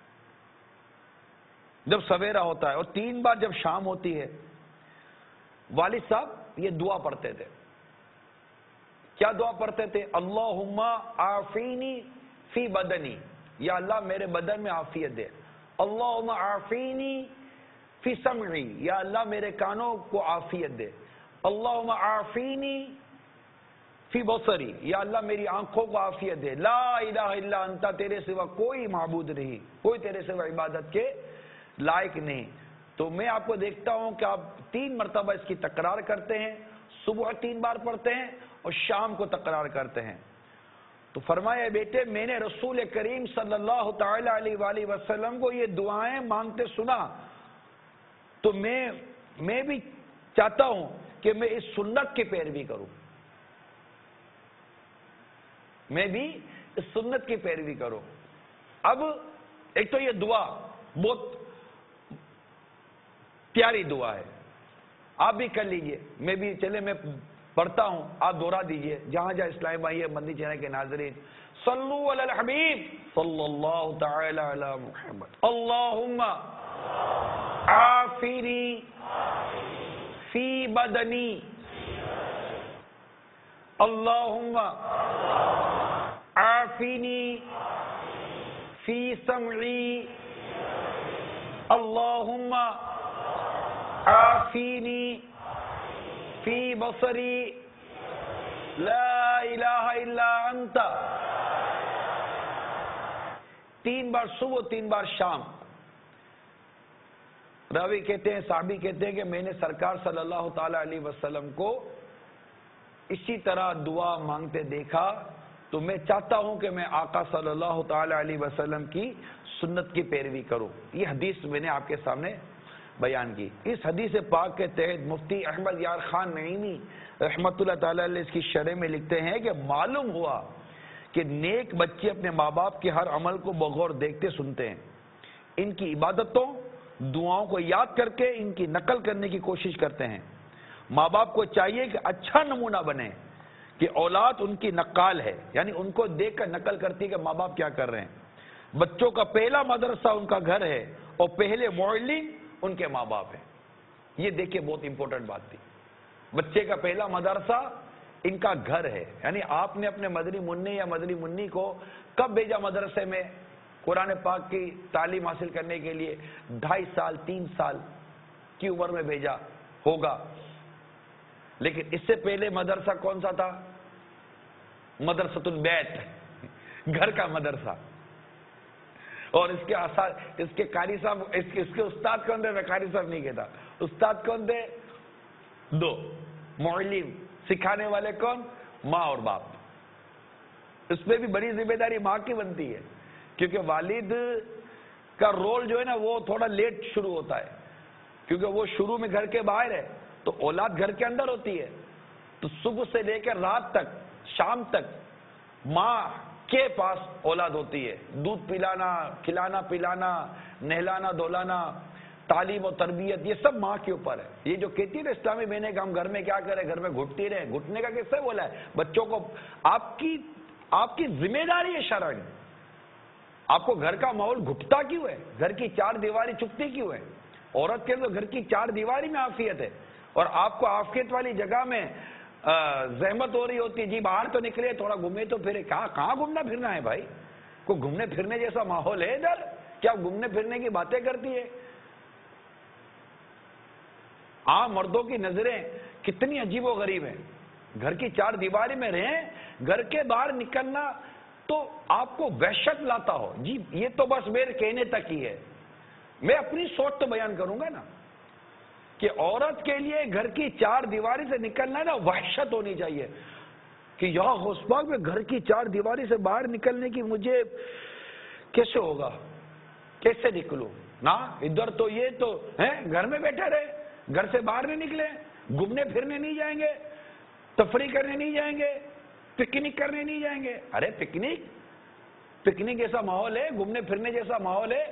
جب سویرا ہوتا ہے، اور تین بار جب شام ہوتی ہے۔ والد صاحب یہ دعا پڑھتے تھے، کیا دعا پڑھتے تھے؟ اللہم عافینی فی بدنی، یا اللہ میرے بدن میں عافیت دے، اللہم عافینی فی سمعی، یا اللہ میرے کانوں کو عافیت دے، اللہم عافینی فی بصری، یا اللہ میری آنکھوں کو عافیت دے، لا الہ الا انت، تیرے سوا کوئی معبود نہیں، کوئی تیرے سوا عبادت کے لائق نہیں۔ تو میں آپ کو دیکھتا ہوں کہ آپ تین مرتبہ اس کی تکرار کرتے ہیں، صبح تین بار پڑھتے ہیں اور شام کو تکرار کرتے ہیں۔ تو فرمایا بیٹے میں نے رسول کریم صلی اللہ تعالی علیہ وآلہ وسلم کو یہ دعائیں مانگتے سنا، تو میں میں بھی چاہتا ہوں کہ میں اس سنت کی پیروی کروں، میں بھی اس سنت کی پیروی کروں۔ اب ایک تو یہ دعا بہت پیاری دعا ہے، آپ بھی کر لیجئے، میں بھی چلے میں پڑھتا ہوں، آپ دہرا دیجئے، جہاں جہاں اسلامی بھائی ہے، مدنی چینل کے ناظرین، صلو علی الحبیب صلی اللہ تعالی علی محمد، اللہم عافینی فی بدنی، اللہم عافینی فی سمعی، اللہم عافینی فی بصری، لا الہ الا انت۔ تین بار صبح تین بار شام۔ راوی کہتے ہیں، صحابی کہتے ہیں کہ میں نے سرکار صلی اللہ تعالی علیہ وسلم کو اسی طرح دعا مانگتے دیکھا، تو میں چاہتا ہوں کہ میں آقا صلی اللہ تعالی علیہ وسلم کی سنت کی پیروی کروں۔ یہ حدیث میں نے آپ کے سامنے بیان کی۔ اس حدیث پاک کے تحت مفتی احمد یار خان نعیمی رحمت اللہ تعالی علیہ اس کی شرح میں لکھتے ہیں کہ معلوم ہوا کہ نیک بچے اپنے ماں باپ کے ہر عمل کو بغور دیکھتے سنتے ہیں، ان کی عبادتوں دعاؤں کو یاد کر کے ان کی نقل کرنے کی کوشش کرتے ہیں۔ ماں باپ کو چاہیے کہ اچھا نمونہ بنے کہ اولاد ان کی نقال ہے، یعنی ان کو دیکھ کر نقل کرتی ہے کہ ماں باپ کیا کر رہے ہیں۔ بچوں کا پہلا مدرسہ ان کا گھر ہے اور پہلے معلم ان کے ماں باپ ہیں۔ یہ دیکھیں بہت امپورٹنٹ بات تھی، بچے کا پہلا مدرسہ ان کا گھر ہے. یعنی آپ نے اپنے مدنی منی یا مدنی منی کو کب بھیجا مدرسے میں قرآن پاک کی تعلیم حاصل کرنے کے لیے؟ ڈھائی سال تین سال کی عمر میں بھیجا ہوگا. لیکن اس سے پہلے مدرسہ کون سا تھا؟ مدرسۃ البیت، گھر کا مدرسہ. اور اس کے آثار، اس کے قاری صاحب، اس کے اس کے استاد کون تھے؟ میں قاری صاحب نہیں کہتا. استاد کون تھے؟ دو. معلم، سکھانے والے کون؟ ماں اور باپ. اس پہ بھی بڑی ذمہ داری ماں کی بنتی ہے، کیونکہ والد کا رول جو ہے نا وہ تھوڑا لیٹ شروع ہوتا ہے، کیونکہ وہ شروع میں گھر کے باہر ہے تو اولاد گھر کے اندر ہوتی ہے. تو صبح سے لے کر رات تک، شام تک ماں کے پاس اولاد ہوتی ہے. دودھ پلانا، کھلانا پلانا، نہلانا دھولانا، تعلیم و تربیت، یہ سب ماں کے اوپر ہے. یہ جو کہتی ہے نا اسلامی بہنیں کہ ہم گھر میں کیا کریں، گھر میں گھٹتی رہے، گھٹنے کا کس سے بولا ہے؟ بچوں کو آپ کی آپ کی ذمہ داری ہے شرعی. آپ کو گھر کا ماحول گھٹتا کیوں ہے؟ گھر کی چار دیواری چپتی کیوں ہے؟ عورت کے تو گھر کی چار دیواری میں عافیت ہے، اور آپ کو عافیت والی جگہ میں زحمت ہو رہی ہوتی ہے. جی باہر تو نکلے، تھوڑا گھومے تو پھرے. کہاں کہاں گھومنا پھرنا ہے بھائی؟ کوئی گھومنے پھرنے جیسا ماحول ہے ادھر؟ کیا گھومنے پھرنے کی باتیں کرتی ہے؟ عام مردوں کی نظریں کتنی عجیب و غریب ہیں. گھر کی چار دیواری میں رہیں، گھر کے باہر نکلنا تو آپ کو وحشت لاتا ہو. جی یہ تو بس میرے کہنے تک ہی ہے، میں اپنی سوچ تو بیان کروں گا نا کہ عورت کے لیے گھر کی چار دیواری سے نکلنا نا وحشت ہونی چاہیے کہ یا غوث پاک میں گھر کی چار دیواری سے باہر نکلنے کی مجھے کیسے ہوگا، کیسے نکلوں نا. ادھر تو یہ تو ہے گھر میں بیٹھے رہے، گھر سے باہر نہیں نکلے، گھومنے پھرنے نہیں جائیں گے، تفریح کرنے نہیں جائیں گے، پکنک کرنے نہیں جائیں گے. ارے پکنک پکنک جیسا ماحول ہے، گھومنے پھرنے جیسا ماحول ہے.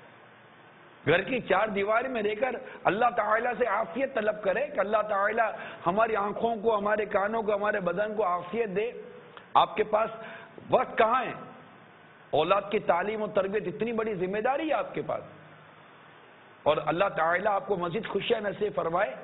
گھر کی چار دیواری میں رہ کر اللہ تعالیٰ سے عافیت طلب کرے کہ اللہ تعالیٰ ہماری آنکھوں کو، ہمارے کانوں کو، ہمارے بدن کو عافیت دے. آپ کے پاس وقت کہاں ہے؟ اولاد کی تعلیم و تربیت اتنی بڑی ذمہ داری ہے آپ کے پاس، اور اللہ تعالیٰ آپ کو مزید خوشیاں نصیب فرمائے.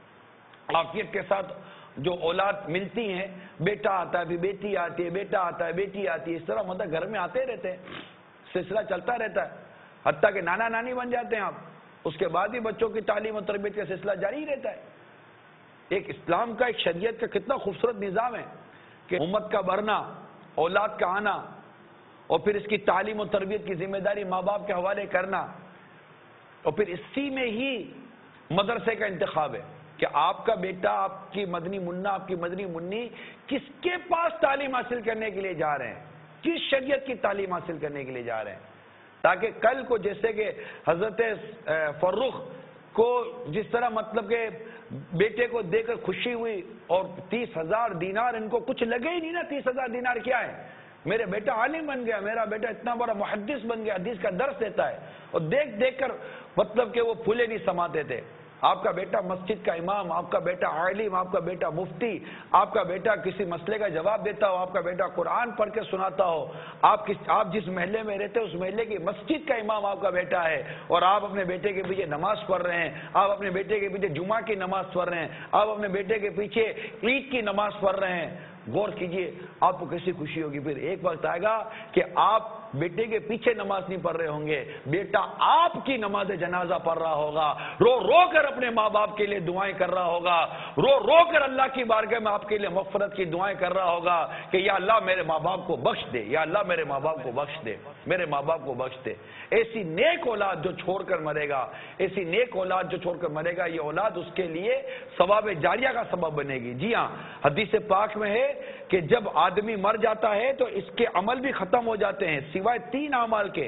عافیت کے ساتھ جو اولاد ملتی ہیں، بیٹا آتا ہے، بیٹی آتی ہے، بیٹا آتا ہے، بیٹی آتی ہے، اس طرح مطلب گھر میں آتے رہتے ہیں، سلسلہ چلتا رہتا ہے، حتیٰ کہ نانا نانی بن جاتے ہیں آپ. اس کے بعد بھی بچوں کی تعلیم و تربیت کا سلسلہ جاری رہتا ہے. ایک اسلام کا، ایک شریعت کا کتنا خوبصورت نظام ہے کہ امت کا بڑھنا، اولاد کا آنا، اور پھر اس کی تعلیم و تربیت کی ذمہ داری ماں باپ کے حوالے کرنا، اور پھر اسی میں ہی مدرسے کا انتخاب ہے کہ آپ کا بیٹا، آپ کی مدنی منا، آپ کی مدنی منی کس کے پاس تعلیم حاصل کرنے کے لیے جا رہے ہیں، کس شریعت کی تعلیم حاصل کرنے کے لیے جا رہے ہیں، تاکہ کل کو جیسے کہ حضرت فروخ کو جس طرح مطلب کہ بیٹے کو دے کر خوشی ہوئی، اور تیس ہزار دینار ان کو کچھ لگے ہی نہیں نا. تیس ہزار دینار کیا ہے؟ میرے بیٹا عالم بن گیا، میرا بیٹا اتنا بڑا محدث بن گیا، حدیث کا درس دیتا ہے، اور دیکھ دیکھ کر مطلب کہ وہ پھولے نہیں سماتے تھے. آپ کا بیٹا مسجد کا امام، آپ کا بیٹا عالم، آپ کا بیٹا مفتی، آپ کا بیٹا کسی مسئلے کا جواب دیتا ہو، آپ کا بیٹا قرآن پڑھ کے سناتا ہو، آپ کس آپ جس محلے میں رہتے ہیں اس محلے کی مسجد کا امام آپ کا بیٹا ہے، اور آپ اپنے بیٹے کے پیچھے نماز پڑھ رہے ہیں، آپ اپنے بیٹے کے پیچھے جمعہ کی نماز پڑھ رہے ہیں، آپ اپنے بیٹے کے پیچھے عید کی نماز پڑھ رہے ہیں. غور کیجئے آپ کو کیسی خوشی ہوگی. پھر ایک وقت آئے گا کہ آپ بیٹے کے پیچھے نماز نہیں پڑھ رہے ہوں گے، بیٹا آپ کی نماز جنازہ پڑھ رہا ہوگا، رو رو کر اپنے ماں باپ کے لیے دعائیں کر رہا ہوگا، رو رو کر اللہ کی بارگاہ میں آپ کے لیے مغفرت کی دعائیں کر رہا ہوگا کہ یا اللہ میرے ماں باپ کو بخش دے، یا اللہ میرے ماں باپ کو بخش دے، میرے ماں باپ کو بخش دے. ایسی نیک اولاد جو چھوڑ کر مرے گا، ایسی نیک اولاد جو چھوڑ کر مرے گا، یہ اولاد اس کے لیے ثواب جاریہ کا سبب بنے گی. جی ہاں، حدیث پاک میں ہے کہ جب آدمی مر جاتا ہے تو اس کے عمل بھی ختم ہو جاتے ہیں سوائے تین اعمال کے.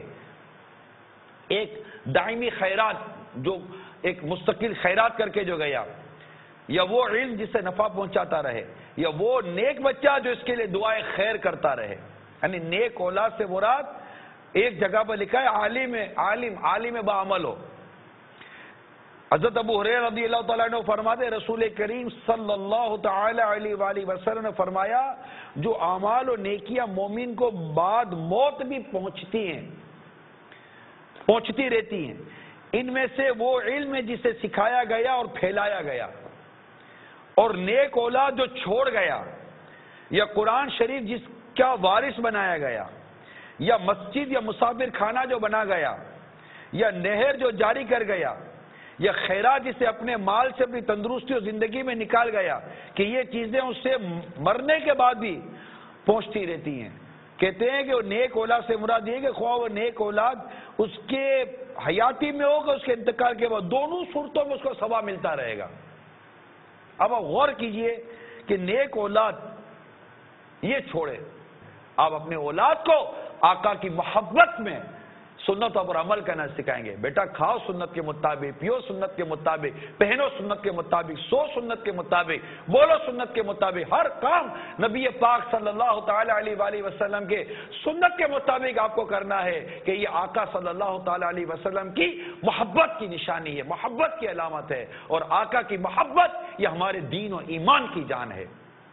ایک دائمی خیرات، جو ایک مستقل خیرات کر کے جو گیا، یا وہ علم جس سے نفع پہنچاتا رہے، یا وہ نیک بچہ جو اس کے لیے دعائیں خیر کرتا رہے. یعنی نیک اولاد سے مراد ایک جگہ پر لکھا ہے عالم عالم عالم با عمل ہو. حضرت ابو ہریرہ رضی اللہ تعالیٰ عنہ فرماتے رسول کریم صلی اللہ تعالی علیہ وآلہ وسلم نے فرمایا جو اعمال و نیکیاں مومن کو بعد موت بھی پہنچتی ہیں، پہنچتی رہتی ہیں، ان میں سے وہ علم ہے جسے سکھایا گیا اور پھیلایا گیا، اور نیک اولاد جو چھوڑ گیا یا قرآن شریف جس کا وارث بنایا گیا، یا مسجد یا مسافر خانہ جو بنا گیا، یا نہر جو جاری کر گیا، یا خیرات جسے اپنے مال سے اپنی تندرستی اور زندگی میں نکال گیا، کہ یہ چیزیں اس سے مرنے کے بعد بھی پہنچتی رہتی ہیں. کہتے ہیں کہ وہ نیک اولاد سے مراد یہ کہ خواہ وہ نیک اولاد اس کے حیاتی میں ہوگا، اس کے انتقال کے بعد دونوں صورتوں میں اس کو ثواب ملتا رہے گا. اب آپ غور کیجئے کہ نیک اولاد یہ چھوڑے، آپ اپنے اولاد کو آقا کی محبت میں سنتوں پر عمل کرنا سکھائیں گے. بیٹا کھاؤ سنت کے مطابق، پیو سنت کے مطابق، پہنو سنت کے مطابق، سو سنت کے مطابق، بولو سنت کے مطابق. ہر کام نبی پاک صلی اللہ تعالی علیہ وآلہ وسلم کے سنت کے مطابق آپ کو کرنا ہے، کہ یہ آقا صلی اللہ تعالی علیہ وسلم کی محبت کی نشانی ہے، محبت کی علامت ہے. اور آقا کی محبت یہ ہمارے دین و ایمان کی جان ہے.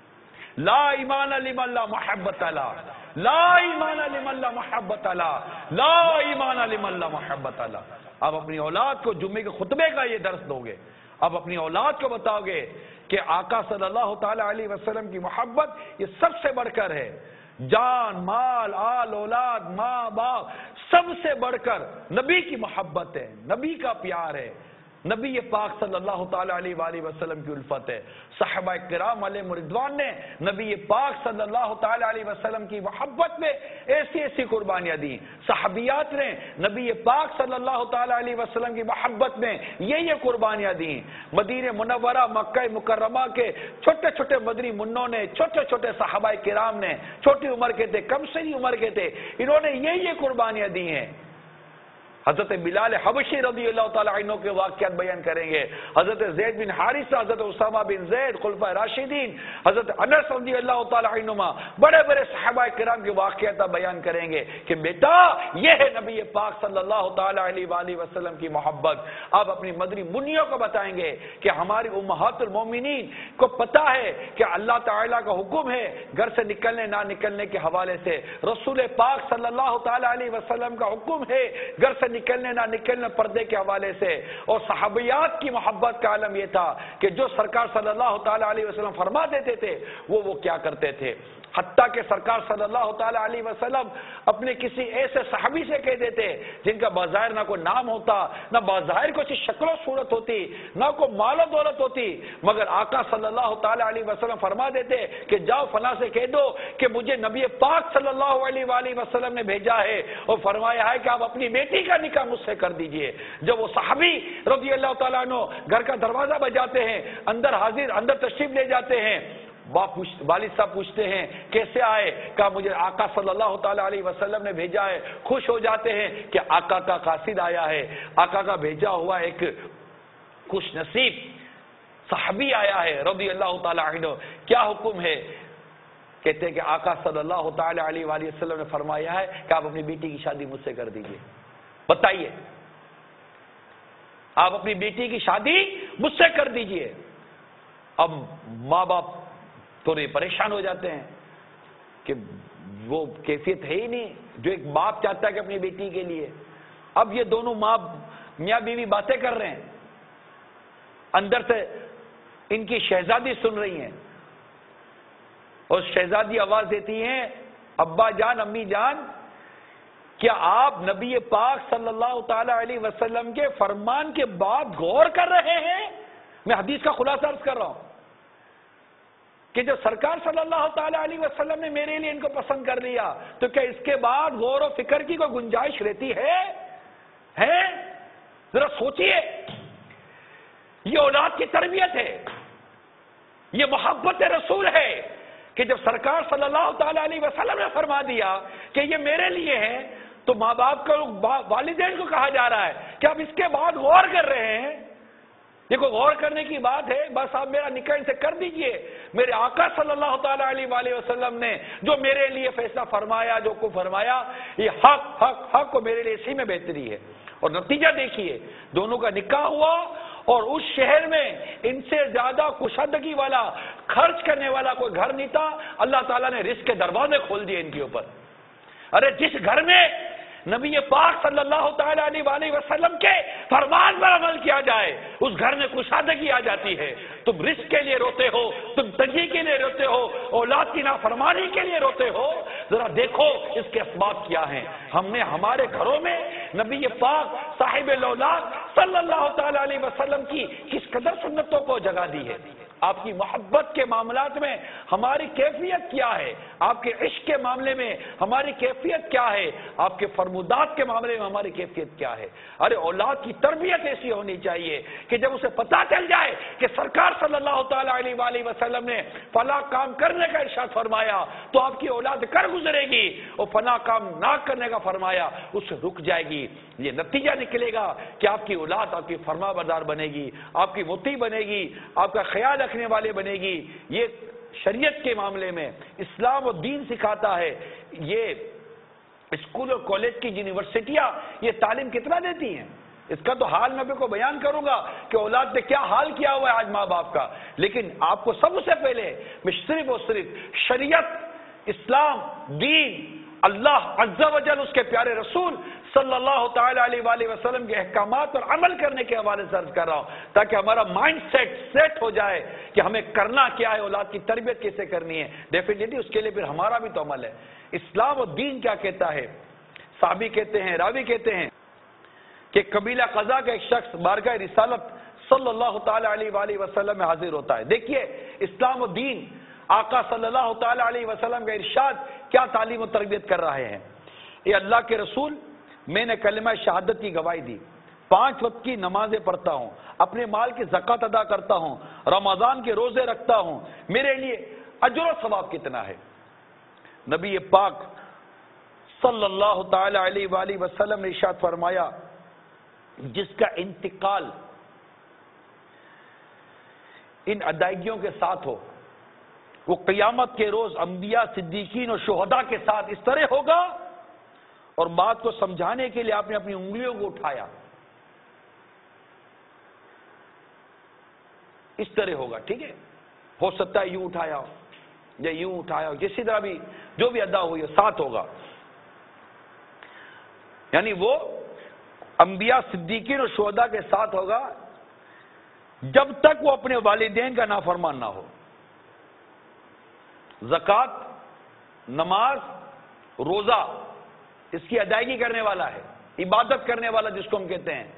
لا ایمان لمن لا محبت اللہ، لا ایمان لمن لا محبت اللہ، لا ایمان لمن لا محبت اللہ. اب اپنی اولاد کو جمعے کے خطبے کا یہ درس دو گے، اب اپنی اولاد کو بتاؤ گے کہ آقا صلی اللہ تعالی علیہ وسلم کی محبت یہ سب سے بڑھ کر ہے. جان، مال، آل، اولاد، ماں باپ سب سے بڑھ کر نبی کی محبت ہے، نبی کا پیار ہے، نبی پاک صلی اللہ تعالی علیہ وآلہ وسلم کی الفت ہے. صحابہ کرام علیہ رضوان نے نبی پاک صلی اللہ تعالی علیہ وسلم کی محبت میں ایسی ایسی قربانیاں دی. صحابیات نے نبی پاک صلی اللہ تعالی علیہ وسلم کی محبت میں یہ یہ قربانیاں دی. مدینہ منورہ مکہ مکرمہ کے چھوٹے چھوٹے مدنی منوں نے، چھوٹے چھوٹے صحابہ کرام نے، چھوٹی عمر کے تھے، کم سنی عمر کے تھے، انہوں نے یہ یہ قربانیاں دی ہیں. حضرت بلال حبشی رضی اللہ تعالیٰ عنہ کے واقعات بیان کریں گے، حضرت زید بن حارثہ، حضرت اسامہ بن زید، خلفائے راشدین، حضرت انس رضی اللہ تعالیٰ عنہما، بڑے بڑے صحابہ کرام کے واقعات بیان کریں گے کہ بیٹا یہ ہے نبی پاک صلی اللہ تعالیٰ علیہ وآلہ وسلم کی محبت. آپ اپنی مدنی منیوں کو بتائیں گے کہ ہماری امہات المومنین کو پتا ہے کہ اللہ تعالیٰ کا حکم ہے گھر سے نکلنے نہ نکلنے کے حوالے سے، رسول پاک صلی اللہ تعالیٰ علیہ وسلم کا حکم ہے گھر سے نکلنے نہ نکلنے پردے کے حوالے سے. اور صحابیات کی محبت کا عالم یہ تھا کہ جو سرکار صلی اللہ تعالی علیہ وسلم فرما دیتے تھے وہ وہ کیا کرتے تھے. حتیٰ کہ سرکار صلی اللہ تعالی علیہ وسلم اپنے کسی ایسے صحابی سے کہہ دیتے جن کا بظاہر نہ کوئی نام ہوتا، نہ بظاہر کوئی شکل و صورت ہوتی، نہ کوئی مال و دولت ہوتی، مگر آقا صلی اللہ تعالی علیہ وسلم فرما دیتے کہ جاؤ فلاں سے کہہ دو کہ مجھے نبی پاک صلی اللہ علیہ وآلہ وسلم نے بھیجا ہے اور فرمایا ہے کہ آپ اپنی بیٹی کا نکاح مجھ سے کر دیجئے. جب وہ صحابی رضی اللہ تعالیٰ عنہ گھر کا دروازہ بجاتے ہیں، اندر حاضر اندر تشریف لے جاتے ہیں، والد صاحب پوچھتے ہیں کیسے آئے؟ کہا مجھے آقا صلی اللہ تعالیٰ علیہ وسلم نے بھیجا ہے. خوش ہو جاتے ہیں کہ آقا کا قاصد آیا ہے، آقا کا بھیجا ہوا ایک خوش نصیب صحابی آیا ہے رضی اللہ تعالیٰ عنہ. کیا حکم ہے؟ کہتے ہیں کہ آقا صلی اللہ تعالیٰ علیہ وآلہ وسلم نے فرمایا ہے کہ آپ اپنی بیٹی کی شادی مجھ سے کر دیجئے. بتائیے، آپ اپنی بیٹی کی شادی مجھ سے کر دیجئے. اب ماں باپ تھوڑے پریشان ہو جاتے ہیں کہ وہ کیفیت ہے ہی نہیں جو ایک باپ چاہتا ہے کہ اپنی بیٹی کے لیے. اب یہ دونوں ماں میاں بیوی باتیں کر رہے ہیں، اندر سے ان کی شہزادی سن رہی ہیں اور شہزادی آواز دیتی ہیں ابا جان، امی جان، کیا آپ نبی پاک صلی اللہ تعالی علیہ وسلم کے فرمان کے بعد غور کر رہے ہیں؟ میں حدیث کا خلاصہ عرض کر رہا ہوں کہ جب سرکار صلی اللہ تعالی علیہ وسلم نے میرے لیے ان کو پسند کر لیا تو کیا اس کے بعد غور و فکر کی کوئی گنجائش رہتی ہے؟ ہے؟ ذرا سوچئے، یہ اولاد کی تربیت ہے، یہ محبت رسول ہے کہ جب سرکار صلی اللہ تعالی علیہ وسلم نے فرما دیا کہ یہ میرے لیے ہے تو ماں باپ کو، والدین کو کہا جا رہا ہے کہ آپ اس کے بعد غور کر رہے ہیں. یہ کوئی غور کرنے کی بات ہے؟ بس آپ میرا نکاح ان سے کر دیجئے. میرے آقا صلی اللہ تعالی علیہ وآلہ وسلم نے جو میرے لیے فیصلہ فرمایا، جو کو فرمایا، یہ حق حق حق کو میرے لیے اسی میں بہتری ہے. اور نتیجہ دیکھیے، دونوں کا نکاح ہوا اور اس شہر میں ان سے زیادہ کشادگی والا، خرچ کرنے والا کوئی گھر نہیں تھا. اللہ تعالیٰ نے رزق کے دروازے کھول دیے ان کے اوپر. ارے جس گھر میں نبی پاک صلی اللہ تعالیٰ علیہ وسلم کے فرمان پر عمل کیا جائے، اس گھر میں کشادگی آ جاتی ہے۔ تم رزق کے لیے روتے ہو، تم تنگی کے لیے روتے ہو، اولاد کی نافرمانی کے لیے روتے ہو، ذرا دیکھو اس کے اسباب کیا ہیں۔ ہم نے ہمارے گھروں میں نبی پاک صاحب الاولاد صلی اللہ تعالیٰ علیہ وسلم کی کس قدر سنتوں کو جگہ دی ہے۔ آپ کی محبت کے معاملات میں ہماری کیفیت کیا ہے، آپ کے عشق کے معاملے میں ہماری کیفیت کیا ہے، آپ کے فرمودات کے معاملے میں ہماری کیفیت کیا ہے۔ ارے اولاد کی تربیت ایسی ہونی چاہیے کہ جب اسے پتا چل جائے کہ سرکار صلی اللہ تعالیٰ علیہ وآلہ وسلم نے فلاں کام کرنے کا ارشاد فرمایا تو آپ کی اولاد کر گزرے گی، اور فلاں کام نہ کرنے کا فرمایا اس سے رک جائے گی۔ یہ نتیجہ نکلے گا کہ آپ کی اولاد آپ کی فرما بردار بنے گی، آپ کی مطیع بنے گی، آپ کا خیال رکھنے والے بنے گی۔ یہ شریعت کے معاملے میں اسلام و دین سکھاتا ہے۔ یہ اسکول اور کالج کی یونیورسٹیاں یہ تعلیم کتنا دیتی ہیں، اس کا تو حال میں کو بیان کروں گا کہ اولاد نے کیا حال کیا ہوا ہے آج ماں باپ کا، لیکن آپ کو سب سے پہلے میں صرف اور صرف شریعت، اسلام، دین، اللہ عز و جل اس کے پیارے رسول صلی اللہ تعالیٰ علیہ وآلہ وسلم کے احکامات پر عمل کرنے کے حوالے سے عرض کر رہا ہوں، تاکہ ہمارا مائنڈ سیٹ سیٹ ہو جائے کہ ہمیں کرنا کیا ہے، اولاد کی تربیت کیسے کرنی ہے۔ ڈیفینیٹلی اس کے لیے پھر ہمارا بھی تو عمل ہے۔ اسلام و دین کیا کہتا ہے؟ صحابی کہتے ہیں، راوی کہتے ہیں کہ قبیلہ قضا کا ایک شخص بارگاہ رسالت صلی اللہ تعالیٰ علیہ وآلہ وسلم میں حاضر ہوتا ہے۔ دیکھیے اسلام و دین، آقا صلی اللہ تعالیٰ علیہ وسلم کا ارشاد کیا تعلیم و تربیت کر رہے ہیں۔ اے اللہ کے رسول، میں نے کلمہ شہادت کی گواہی دی، پانچ وقت کی نمازیں پڑھتا ہوں، اپنے مال کی زکوٰۃ ادا کرتا ہوں، رمضان کے روزے رکھتا ہوں، میرے لیے اجر و ثواب کتنا ہے؟ نبی پاک صلی اللہ تعالی علیہ وآلہ وسلم نے ارشاد فرمایا، جس کا انتقال ان ادائیگیوں کے ساتھ ہو وہ قیامت کے روز انبیاء، صدیقین اور شہداء کے ساتھ اس طرح ہوگا، اور بات کو سمجھانے کے لیے آپ نے اپنی انگلیوں کو اٹھایا، اس طرح ہوگا۔ ٹھیک ہے، ہو سکتا ہے یوں اٹھایا ہو یا یوں اٹھایا ہو، جسی طرح بھی جو بھی ادا ہوئی ہو، ساتھ ہوگا۔ یعنی وہ انبیاء، صدیقین اور شہداء کے ساتھ ہوگا جب تک وہ اپنے والدین کا نافرمان نہ ہو۔ زکوٰۃ، نماز، روزہ اس کی ادائیگی کرنے والا ہے، عبادت کرنے والا جس کو ہم کہتے ہیں۔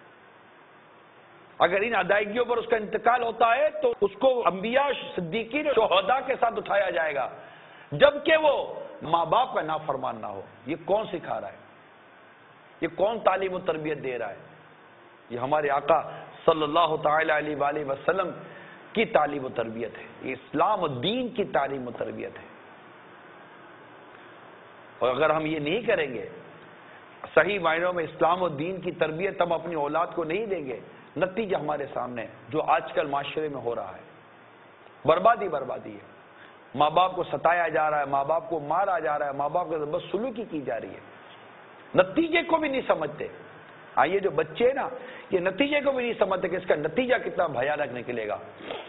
اگر ان ادائیگیوں پر اس کا انتقال ہوتا ہے تو اس کو انبیاء، صدیقین اور شہداء کے ساتھ اٹھایا جائے گا، جبکہ وہ ماں باپ کا نافرمان نہ ہو۔ یہ کون سکھا رہا ہے؟ یہ کون تعلیم و تربیت دے رہا ہے؟ یہ ہمارے آقا صلی اللہ تعالی علیہ وآلہ وسلم کی تعلیم و تربیت ہے، یہ اسلام و دین کی تعلیم و تربیت ہے۔ اور اگر ہم یہ نہیں کریں گے، صحیح معنوں میں اسلام و دین کی تربیت ہم اپنی اولاد کو نہیں دیں گے، نتیجہ ہمارے سامنے جو آج کل معاشرے میں ہو رہا ہے، بربادی بربادی ہے۔ ماں باپ کو ستایا جا رہا ہے، ماں باپ کو مارا جا رہا ہے، ماں باپ کے بس سلوکی کی جا رہی ہے، نتیجے کو بھی نہیں سمجھتے۔ ہاں، یہ جو بچے نا، یہ نتیجے کو بھی نہیں سمجھتے کہ اس کا نتیجہ کتنا بھیانک نکلے گا۔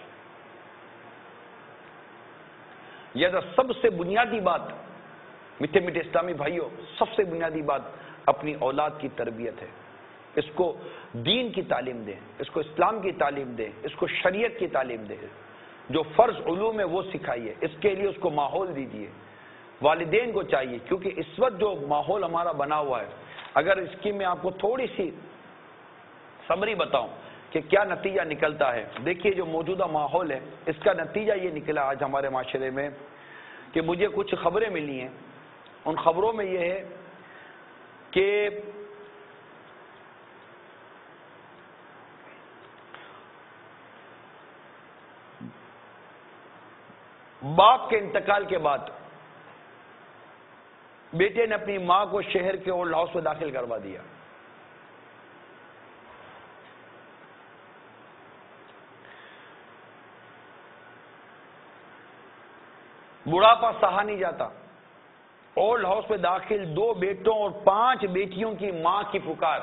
یہ سب سے بنیادی بات میٹھے میٹھے اسلامی بھائیوں، سب سے بنیادی بات اپنی اولاد کی تربیت ہے۔ اس کو دین کی تعلیم دیں، اس کو اسلام کی تعلیم دیں، اس کو شریعت کی تعلیم دیں، جو فرض علوم ہے وہ سکھائیے، اس کے لیے اس کو ماحول دیجیے۔ والدین کو چاہیے، کیونکہ اس وقت جو ماحول ہمارا بنا ہوا ہے، اگر اس کی میں آپ کو تھوڑی سی سمری بتاؤں کہ کیا نتیجہ نکلتا ہے، دیکھیے جو موجودہ ماحول ہے اس کا نتیجہ یہ نکلا آج ہمارے معاشرے میں کہ مجھے کچھ خبریں ملی ہیں، ان خبروں میں یہ ہے کہ باپ کے انتقال کے بعد بیٹے نے اپنی ماں کو شہر کے اولڈ ہاؤس میں داخل کروا دیا۔ بڑھاپا سہا نہیں جاتا، اولڈ ہاؤس میں داخل دو بیٹوں اور پانچ بیٹیوں کی ماں کی پکار،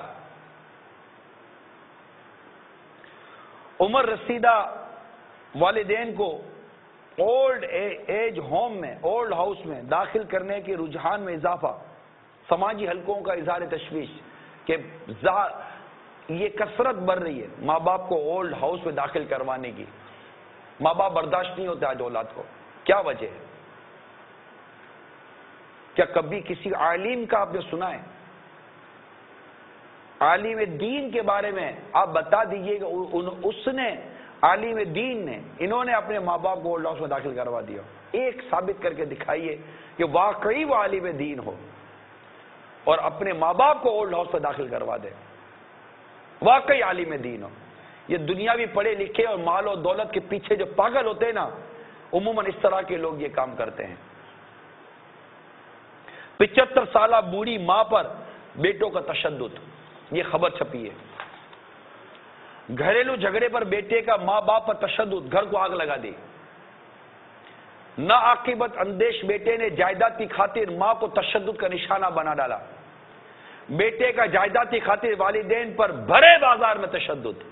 عمر رسیدہ والدین کو اولڈ ایج ہوم میں، اولڈ ہاؤس میں داخل کرنے کے رجحان میں اضافہ، سماجی حلقوں کا اظہار تشویش کہ یہ کثرت بڑھ رہی ہے ماں باپ کو اولڈ ہاؤس میں داخل کروانے کی. ماں باپ برداشت نہیں ہوتے آج اولاد کو. کیا وجہ ہے؟ کیا کبھی کسی عالم کا آپ نے سنا ہے؟ عالم دین کے بارے میں آپ بتا دیجئے کہ اس نے عالم دین نے انہوں نے اپنے ماں باپ کو اولڈ ہاؤس میں داخل کروا دیا. ایک ثابت کر کے دکھائیے کہ واقعی وہ عالم دین ہو اور اپنے ماں باپ کو اولڈ ہاؤس میں داخل کروا دے. واقعی عالم دین ہو. یہ دنیاوی پڑھے لکھے اور مال و دولت کے پیچھے جو پاگل ہوتے ہیں نا، عموماً اس طرح کے لوگ یہ کام کرتے ہیں. پچہتر سالہ بوڑھی ماں پر بیٹوں کا تشدد، یہ خبر چھپی ہے. گھریلو جھگڑے پر بیٹے کا ماں باپ پر تشدد، گھر کو آگ لگا دی. ناعاقبت اندیش بیٹے نے جائیداد کی خاطر ماں کو تشدد کا نشانہ بنا ڈالا. بیٹے کا جائیداد کی خاطر والدین پر بھرے بازار میں تشدد.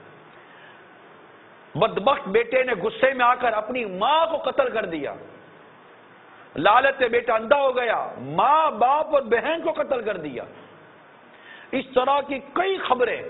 بدبخت بیٹے نے غصے میں آ کر اپنی ماں کو قتل کر دیا. لالچ سے بیٹا اندھا ہو گیا، ماں باپ اور بہن کو قتل کر دیا. اس طرح کی کئی خبریں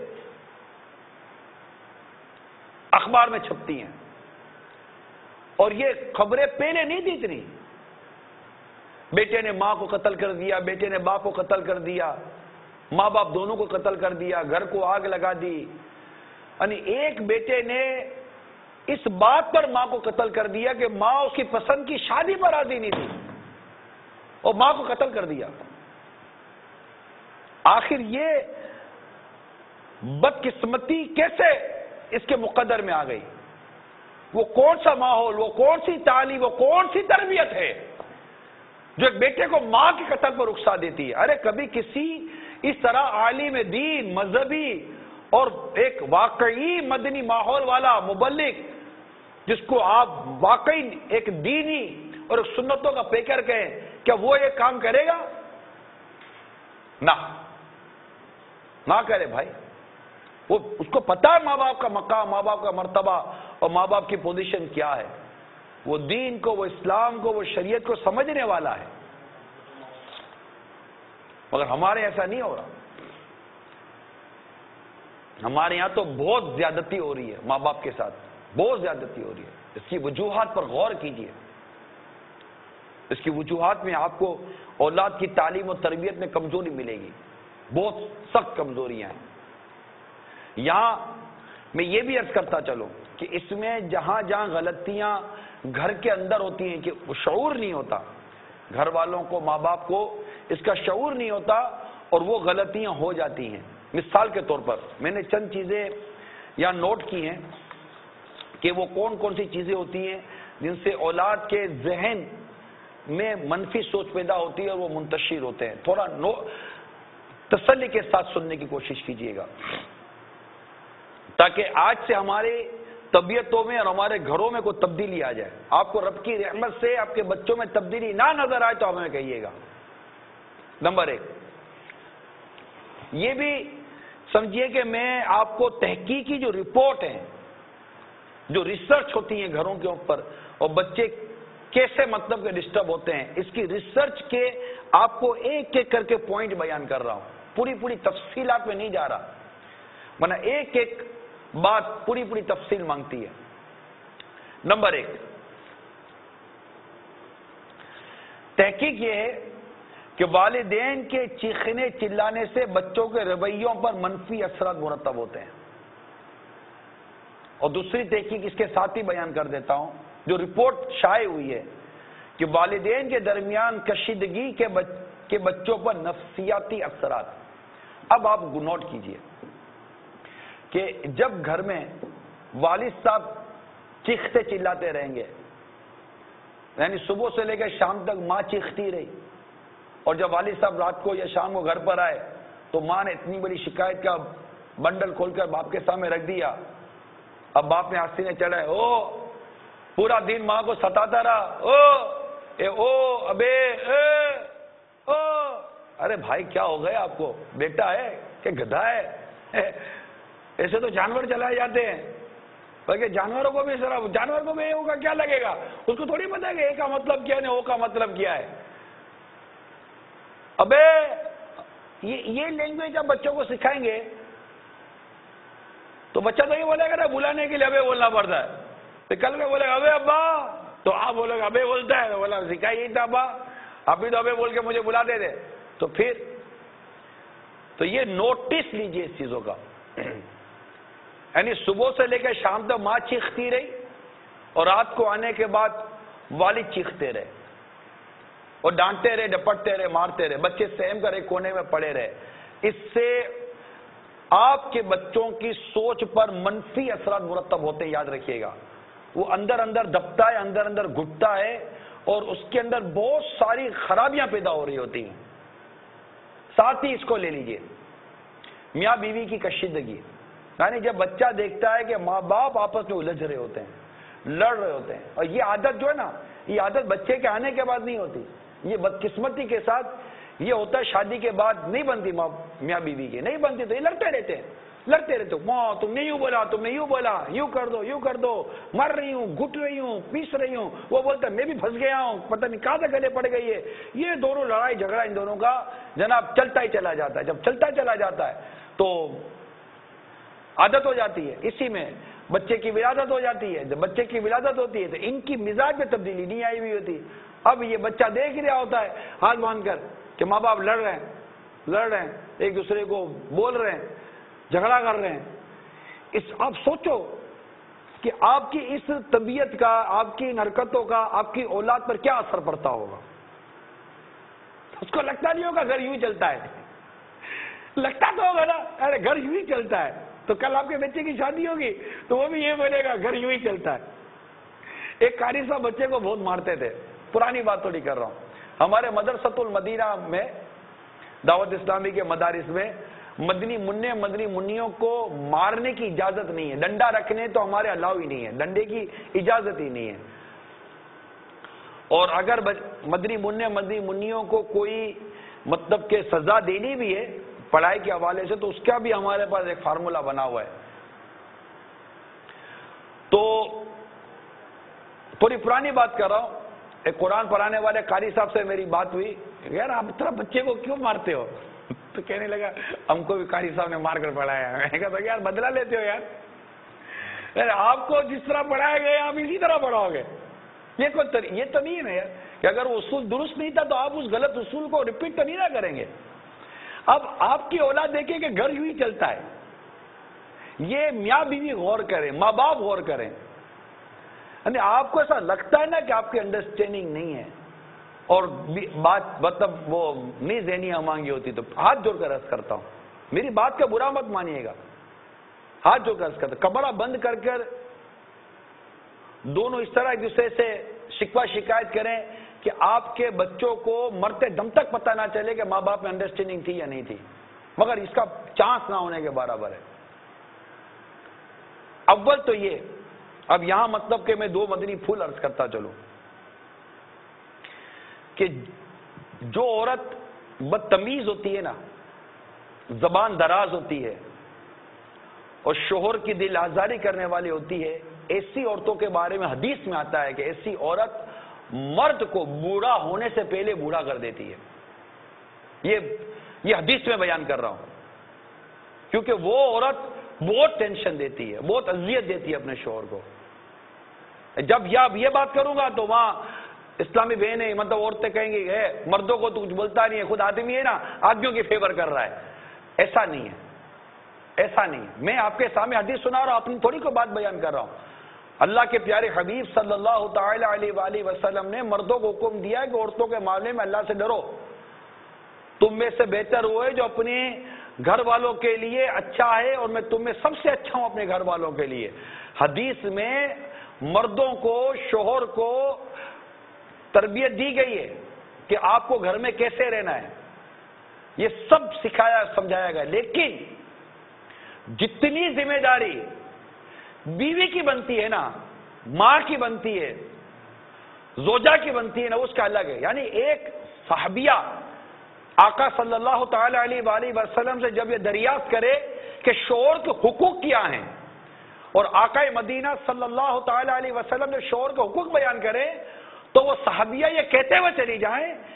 اخبار میں چھپتی ہیں، اور یہ خبریں پہلے نہیں تھی اتنی. بیٹے نے ماں کو قتل کر دیا، بیٹے نے باپ کو قتل کر دیا، ماں باپ دونوں کو قتل کر دیا، گھر کو آگ لگا دی. یعنی ایک بیٹے نے اس بات پر ماں کو قتل کر دیا کہ ماں اس کی پسند کی شادی پر راضی نہیں تھی اور ماں کو قتل کر دیا. آخر یہ بدقسمتی کیسے اس کے مقدر میں آ گئی؟ وہ کون سا ماحول، وہ کون سی تعلیم، وہ کون سی تربیت ہے جو ایک بیٹے کو ماں کے قتل پر رخصت دیتی ہے؟ ارے کبھی کسی اس طرح عالم دین، مذہبی اور ایک واقعی مدنی ماحول والا مبلغ جس کو آپ واقعی ایک دینی اور ایک سنتوں کا پیکر کہیں، کیا وہ یہ کام کرے گا؟ نہ نہ کرے بھائی. وہ اس کو پتا ہے ماں باپ کا مقام، ماں باپ کا مرتبہ اور ماں باپ کی پوزیشن کیا ہے. وہ دین کو، وہ اسلام کو، وہ شریعت کو سمجھنے والا ہے. مگر ہمارے ایسا نہیں ہو رہا. ہمارے یہاں تو بہت زیادتی ہو رہی ہے ماں باپ کے ساتھ، بہت زیادتی ہو رہی ہے. اس کی وجوہات پر غور کیجئے. اس کی وجوہات میں آپ کو اولاد کی تعلیم و تربیت میں کمزوری ملے گی. بہت سخت کمزوریاں ہیں. یہاں میں یہ بھی عرض کرتا چلوں کہ اس میں جہاں جہاں غلطیاں گھر کے اندر ہوتی ہیں کہ شعور نہیں ہوتا، گھر والوں کو، ماں باپ کو اس کا شعور نہیں ہوتا اور وہ غلطیاں ہو جاتی ہیں. مثال کے طور پر میں نے چند چیزیں یہاں نوٹ کی ہیں کہ وہ کون کون سی چیزیں ہوتی ہیں جن سے اولاد کے ذہن میں منفی سوچ پیدا ہوتی ہے اور وہ منتشر ہوتے ہیں. تھوڑا نو تسلی کے ساتھ سننے کی کوشش کیجیے گا تاکہ آج سے ہماری طبیعتوں میں اور ہمارے گھروں میں کوئی تبدیلی آ جائے. آپ کو رب کی رحمت سے آپ کے بچوں میں تبدیلی نہ نظر آئے تو ہمیں کہیے گا. نمبر ایک، یہ بھی سمجھیے کہ میں آپ کو تحقیقی جو رپورٹ ہیں، جو ریسرچ ہوتی ہیں گھروں کے اوپر اور بچے کیسے مطلب کے ڈسٹرب ہوتے ہیں، اس کی ریسرچ کے آپ کو ایک ایک کر کے پوائنٹ بیان کر رہا ہوں. پوری پوری تفصیلات میں نہیں جا رہا، ورنہ ایک ایک بات پوری پوری تفصیل مانگتی ہے. نمبر ایک، تحقیق یہ ہے کہ والدین کے چیخنے چلانے سے بچوں کے رویوں پر منفی اثرات مرتب ہوتے ہیں. اور دوسری تحقیق اس کے ساتھ ہی بیان کر دیتا ہوں جو رپورٹ شائع ہوئی ہے کہ والدین کے درمیان کشیدگی کے بچ کے بچوں پر نفسیاتی اثرات. اب آپ نوٹ کیجئے کہ جب گھر میں والد صاحب چیختے چلاتے رہیں گے، یعنی صبح سے لے کر شام تک ماں چیختی رہی، اور جب والد صاحب رات کو یا شام کو گھر پر آئے تو ماں نے اتنی بڑی شکایت کا بنڈل کھول کر باپ کے سامنے رکھ دیا. اب باپ نے آستینے چڑھائے، او پورا دن ماں کو ستاتا رہا، او اے او ابے اے او. ارے بھائی کیا ہو گیا آپ کو؟ بیٹا ہے کہ گدھا ہے؟ ایسے تو جانور چلائے جاتے ہیں، بلکہ جانوروں کو بھی اس طرح، جانور کو بھی اے او کا کیا لگے گا؟ اس کو تھوڑی پتا ہے کہ اے کا مطلب کیا ہے، او کا مطلب کیا ہے. ابے یہ لینگویج آپ بچوں کو سکھائیں گے تو بچہ تو یہ بولے گا نا بلانے کے لیے ابے بولنا پڑتا ہے. تو کل میں بولے گا ابے ابا, تو آپ بولے گا ابے بولتا ہے, بولا سکھا یہی تھا ابا, ابھی تو ابے بول کے مجھے بلاتے تھے. تو پھر تو یہ نوٹس لیجئے اس چیزوں کا. یعنی صبح سے لے کے شام تک ماں چیختی رہی اور رات کو آنے کے بعد والد چیختے رہے اور ڈانٹتے رہے, ڈپٹتے رہے, مارتے رہے, بچے سہم کر ایک کونے میں پڑے رہے. اس سے آپ کے بچوں کی سوچ پر منفی اثرات مرتب ہوتے ہیں, یاد رکھیے گا. وہ اندر اندر دبتا ہے, اندر اندر گھٹتا ہے اور اس کے اندر بہت ساری خرابیاں پیدا ہو رہی ہوتی ہیں. ساتھ ہی اس کو لے لیجئے میاں بیوی کی کشیدگی. یعنی جب بچہ دیکھتا ہے کہ ماں باپ آپس میں الجھ رہے ہوتے ہیں, لڑ رہے ہوتے ہیں, اور یہ عادت جو ہے نا, یہ عادت بچے کے آنے کے بعد نہیں ہوتی, یہ بدقسمتی کے ساتھ یہ ہوتا ہے شادی کے بعد نہیں بنتی. ماں میاں بیوی کی نہیں بنتی تو یہ لڑتے رہتے ہیں, لڑتے رہتے ہو, ماں تم نے یوں بولا, تم نے یوں بولا, یوں کر دو, یوں کر دو, مر رہی ہوں, گھٹ رہی ہوں, پیس رہی ہوں. وہ بولتا ہے میں بھی پھنس گیا ہوں, پتہ نہیں کہاں سے گلے پڑ گئی ہے. یہ دونوں لڑائی جھگڑا ان دونوں کا جناب چلتا ہی چلا جاتا ہے. جب چلتا چلا جاتا ہے تو عادت ہو جاتی ہے. اسی میں بچے کی ولادت ہو جاتی ہے. جب بچے کی ولادت ہوتی ہے تو ان کی مزاج میں تبدیلی نہیں آئی ہوئی ہوتی. اب یہ بچہ دیکھ رہا ہوتا ہے ہاتھ باندھ کر کہ ماں باپ لڑ رہے ہیں, لڑ رہے ہیں, ایک دوسرے کو بول رہے ہیں, جھگڑا کر رہے ہیں. اس آپ سوچو کہ آپ کی اس طبیعت کا, آپ کی ان حرکتوں کا آپ کی اولاد پر کیا اثر پڑتا ہوگا. اس کو لگتا نہیں ہوگا گھر یوں ہی چلتا ہے, لگتا تو ہوگا نا ارے گھر یوں ہی چلتا ہے. تو کل آپ کے بچے کی شادی ہوگی تو وہ بھی یہ بولے گا گھر یوں ہی چلتا ہے. ایک قاری صاحب بچے کو بہت مارتے تھے, پرانی بات تھوڑی کر رہا ہوں. ہمارے مدرسۃ المدینہ میں, دعوت اسلامی کے مدارس میں مدنی منع مدنی منیوں کو مارنے کی اجازت نہیں ہے. ڈنڈا رکھنے تو ہمارے الاؤ ہی نہیں ہے, ڈنڈے کی اجازت ہی نہیں ہے. اور اگر مدنی منع مدنی منیوں کو کوئی مطلب کہ سزا دینی بھی ہے پڑھائی کے حوالے سے تو اس کا بھی ہمارے پاس ایک فارمولا بنا ہوا ہے. تو تھوڑی پرانی بات کر رہا ہوں. ایک قرآن پڑھانے والے قاری صاحب سے میری بات ہوئی, یار آپ اتنا بچے کو کیوں مارتے ہو؟ تو کہنے لگا ہم کو بھی قاری صاحب نے مار کر پڑھایا. میں نے کہا یار بدلہ لیتے ہو یار, آپ کو جس طرح پڑھایا گیا آپ اسی طرح پڑھاؤ گے. یہ کوئی یہ تو نہیں ہے نا یار کہ اگر وہ اصول درست نہیں تھا تو آپ اس غلط اصول کو ریپیٹ تو نہیں نہ کریں گے. اب آپ کی اولاد دیکھیں کہ گھر یوں ہی چلتا ہے. یہ میاں بیوی غور کریں, ماں باپ غور کریں. یعنی آپ کو ایسا لگتا ہے نا کہ آپ کی انڈرسٹینڈنگ نہیں ہے اور بات مطلب وہ نہیں ذہنیاں مانگی ہوتی, تو ہاتھ جوڑ کر عرض کرتا ہوں, میری بات کا برا مت مانیے گا, ہاتھ جوڑ کر عرض کرتا ہوں, کمرہ بند کر کر دونوں اس طرح ایک دوسرے سے شکوہ شکایت کریں کہ آپ کے بچوں کو مرتے دم تک پتہ نہ چلے کہ ماں باپ میں انڈرسٹینڈنگ تھی یا نہیں تھی, مگر اس کا چانس نہ ہونے کے برابر ہے. اول تو یہ, اب یہاں مطلب کہ میں دو مدنی پھول عرض کرتا چلوں کہ جو عورت بدتمیز ہوتی ہے نا, زبان دراز ہوتی ہے اور شوہر کی دل آزاری کرنے والی ہوتی ہے, ایسی عورتوں کے بارے میں حدیث میں آتا ہے کہ ایسی عورت مرد کو بوڑھا ہونے سے پہلے بوڑھا کر دیتی ہے. یہ یہ حدیث میں بیان کر رہا ہوں کیونکہ وہ عورت بہت ٹینشن دیتی ہے, بہت اذیت دیتی ہے اپنے شوہر کو. جب یہ بات کروں گا تو وہاں اسلامی بہنیں مطلب عورتیں کہیں گی ہے مردوں کو تو کچھ بولتا نہیں ہے, خود آدمی ہے نا آدمیوں کی فیور کر رہا ہے. ایسا نہیں ہے, ایسا نہیں ہے. میں آپ کے سامنے حدیث سنا رہا ہوں, اپنی تھوڑی کو بات بیان کر رہا ہوں. اللہ کے پیارے حبیب صلی اللہ تعالی علیہ وآلہ وسلم نے مردوں کو حکم دیا ہے کہ عورتوں کے معاملے میں اللہ سے ڈرو. تم میں سے بہتر وہ ہے جو اپنے گھر والوں کے لیے اچھا ہے اور میں تم میں سب سے اچھا ہوں اپنے گھر والوں کے لیے. حدیث میں مردوں کو, شوہر کو تربیت دی گئی ہے کہ آپ کو گھر میں کیسے رہنا ہے, یہ سب سکھایا سمجھایا گیا. لیکن جتنی ذمہ داری بیوی کی بنتی ہے نا, ماں کی بنتی ہے, زوجہ کی بنتی ہے نا, اس کا الگ ہے. یعنی ایک صحابیہ آقا صلی اللہ تعالی علیہ وآلہ وسلم سے جب یہ دریافت کرے کہ شوہر کے حقوق کیا ہیں, اور آقا مدینہ صلی اللہ تعالی علیہ وسلم نے شوہر کے حقوق بیان کرے, تو وہ صحابیہ یہ کہتے ہوئے چلی جائیں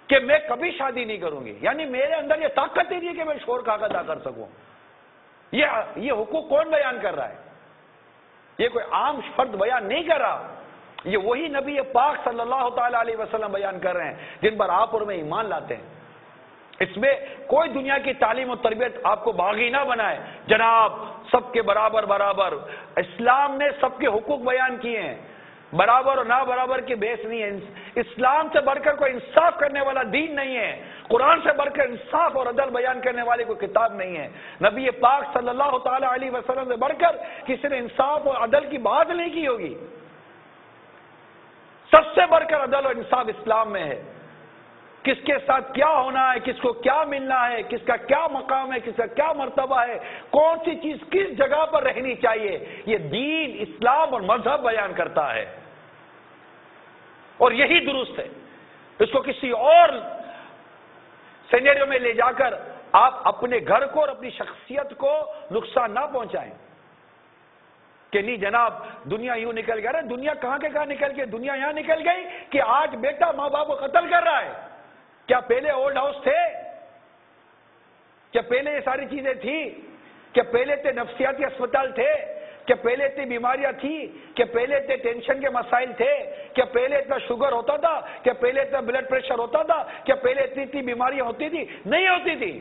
کہ میں کبھی شادی نہیں کروں گی، یعنی میرے اندر یہ طاقت ہی نہیں ہے کہ میں شوہر کا حق ادا کر سکوں. یہ یہ حقوق کون بیان کر رہا ہے؟ یہ کوئی عام فرد بیان نہیں کر رہا، یہ وہی نبی پاک صلی اللہ تعالی علیہ وسلم بیان کر رہے ہیں جن پر آپ اور میں ایمان لاتے ہیں. اس میں کوئی دنیا کی تعلیم و تربیت آپ کو باغی نہ بنائے. جناب سب کے برابر برابر، اسلام نے سب کے حقوق بیان کیے ہیں، برابر اور نہ برابر کے بیس نہیں ہے. اسلام سے بڑھ کر کوئی انصاف کرنے والا دین نہیں ہے، قرآن سے بڑھ کر انصاف اور عدل بیان کرنے والی کوئی کتاب نہیں ہے. نبی پاک صلی اللہ تعالی علیہ وسلم سے بڑھ کر کسی نے انصاف اور عدل کی بات نہیں کی ہوگی. سب سے بڑھ کر عدل اور انصاف اسلام میں ہے. کس کے ساتھ کیا ہونا ہے، کس کو کیا ملنا ہے، کس کا کیا مقام ہے، کس کا کیا مرتبہ ہے، کون سی چیز کس جگہ پر رہنی چاہیے، یہ دین اسلام اور مذہب بیان کرتا ہے، اور یہی درست ہے. اس کو کسی اور سینیریو میں لے جا کر آپ اپنے گھر کو اور اپنی شخصیت کو نقصان نہ پہنچائیں کہ نہیں جناب دنیا یوں نکل گیا. دنیا کہاں کے کہاں نکل گئی؟ دنیا یہاں نکل گئی کہ آج بیٹا ماں باپ کو قتل کر رہا ہے. کیا پہلے اولڈ ہاؤس تھے؟ کیا پہلے یہ ساری چیزیں تھی؟ کیا پہلے تھے نفسیاتی اسپتال تھے؟ کیا پہلے اتنی بیماریاں تھی؟ کیا پہلے اتنے ٹینشن کے مسائل تھے؟ کیا پہلے اتنا شوگر ہوتا تھا؟ کیا پہلے اتنا بلڈ پریشر ہوتا تھا؟ کیا پہلے اتنی اتنی بیماریاں ہوتی تھی؟ نہیں ہوتی تھی.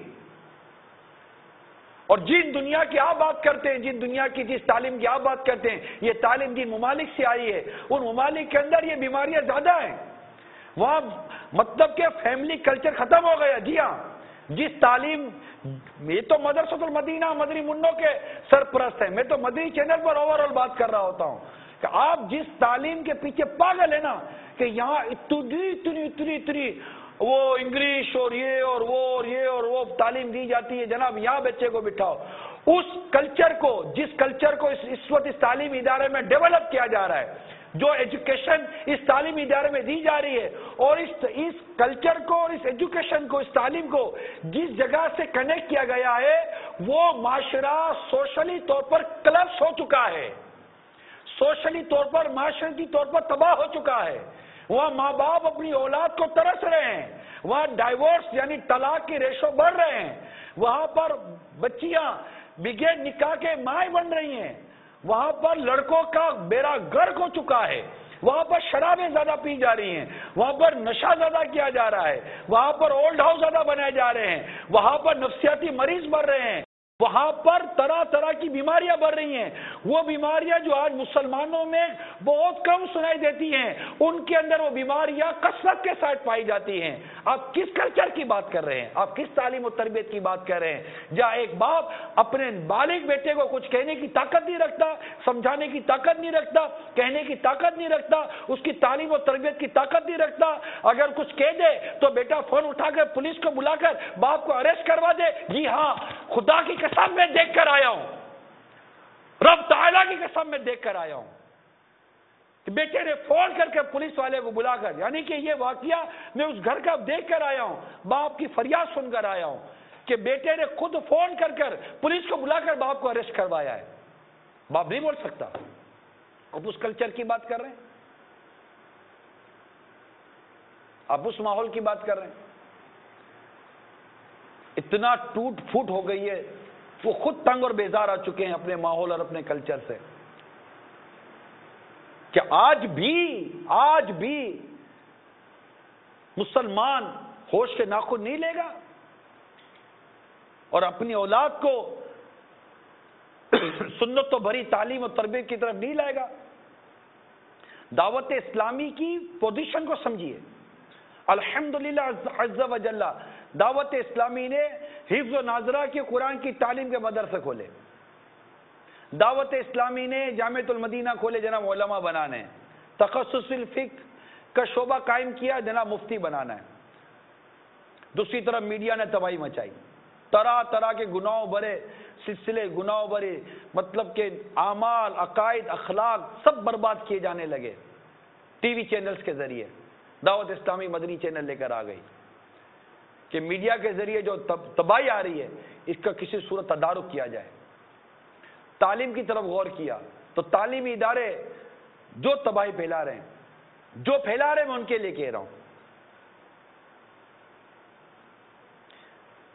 اور جن دنیا کی آپ بات کرتے ہیں، جن دنیا کی جس تعلیم کی آپ بات کرتے ہیں، یہ تعلیم جن ممالک سے آئی ہے، ان ممالک کے اندر یہ بیماریاں زیادہ ہیں. وہاں مطلب کہ فیملی کلچر ختم ہو گیا. جی ہاں، جس تعلیم، یہ تو مدرسۃ المدینہ مدنی منوں کے سرپرست ہیں، میں تو مدنی چینل پر اوور آل بات کر رہا ہوتا ہوں کہ آپ جس تعلیم کے پیچھے پاگل ہے نا کہ یہاں اتنی اتنی اتنی اتنی وہ انگلش اور یہ اور وہ اور یہ اور وہ تعلیم دی جاتی ہے. جناب یہاں بچے کو بٹھاؤ، اس کلچر کو، جس کلچر کو اس وقت اس تعلیمی ادارے میں ڈیولپ کیا جا رہا ہے، جو ایجوکیشن اس تعلیمی ادارے میں دی جا رہی ہے، اور اس اس کلچر کو اور اس ایجوکیشن کو، اس تعلیم کو جس جگہ سے کنیکٹ کیا گیا ہے، وہ معاشرہ سوشلی طور پر کلپس ہو چکا ہے، سوشلی طور پر معاشرتی طور پر تباہ ہو چکا ہے. وہاں ماں باپ اپنی اولاد کو ترس رہے ہیں، وہاں ڈائیورس یعنی طلاق کی ریشو بڑھ رہے ہیں، وہاں پر بچیاں بغیر نکاح کے مائیں بن رہی ہیں، وہاں پر لڑکوں کا بیڑا غرق ہو چکا ہے، وہاں پر شرابیں زیادہ پی جا رہی ہیں، وہاں پر نشہ زیادہ کیا جا رہا ہے، وہاں پر اولڈ ہاؤس زیادہ بنائے جا رہے ہیں، وہاں پر نفسیاتی مریض بڑھ رہے ہیں، وہاں پر طرح طرح کی بیماریاں بڑھ رہی ہیں. وہ بیماریاں جو آج مسلمانوں میں بہت کم سنائی دیتی ہیں، ان کے اندر وہ بیماریاں کثرت کے ساتھ پائی جاتی ہیں. آپ کس کلچر کی بات کر رہے ہیں؟ آپ کس تعلیم و تربیت کی بات کر رہے ہیں جہاں ایک باپ اپنے بالغ بیٹے کو کچھ کہنے کی طاقت نہیں رکھتا، سمجھانے کی طاقت نہیں رکھتا، کہنے کی طاقت نہیں رکھتا، اس کی تعلیم و تربیت کی طاقت نہیں رکھتا. اگر کچھ کہہ دے تو بیٹا فون اٹھا کر پولیس کو بلا کر باپ کو اریسٹ کروا دے. جی ہاں، خدا کی قسم میں دیکھ کر آیا ہوں، رب تعالیٰ کی قسم میں دیکھ کر آیا ہوں کہ بیٹے نے فون کر کے پولیس والے کو بلا کر، یعنی کہ یہ واقعہ میں اس گھر کا دیکھ کر آیا ہوں، باپ کی فریاد سن کر آیا ہوں کہ بیٹے نے خود فون کر کر پولیس کو بلا کر باپ کو اریسٹ کروایا ہے. باپ نہیں بول سکتا. اب اس کلچر کی بات کر رہے ہیں، آپ اس ماحول کی بات کر رہے ہیں. اتنا ٹوٹ پھوٹ ہو گئی ہے، وہ خود تنگ اور بیزار آ چکے ہیں اپنے ماحول اور اپنے کلچر سے کہ آج بھی آج بھی مسلمان ہوش کے ناخن نہیں لے گا اور اپنی اولاد کو سنت و بھری تعلیم و تربیت کی طرف نہیں لائے گا. دعوت اسلامی کی پوزیشن کو سمجھیے. الحمدللہ عز و جل دعوت اسلامی نے حفظ و ناظرہ کی قرآن کی تعلیم کے مدرسے کھولے. دعوت اسلامی نے جامعۃ المدینہ کھولے جناب علماء بنانے. تخصص الفقہ کا شعبہ قائم کیا جناب مفتی بنانا ہے. دوسری طرف میڈیا نے تباہی مچائی، طرح طرح کے گناہوں بھرے سلسلے، گناہوں بھرے مطلب کہ اعمال، عقائد، اخلاق سب برباد کیے جانے لگے ٹی وی چینلز کے ذریعے. دعوت اسلامی مدنی چینل لے کر آ گئی کہ میڈیا کے ذریعے جو تباہی آ رہی ہے اس کا کسی صورت تدارک کیا جائے. تعلیم کی طرف غور کیا تو تعلیمی ادارے جو تباہی پھیلا رہے ہیں جو پھیلا رہے ہیں میں ان کے لیے کہہ رہا ہوں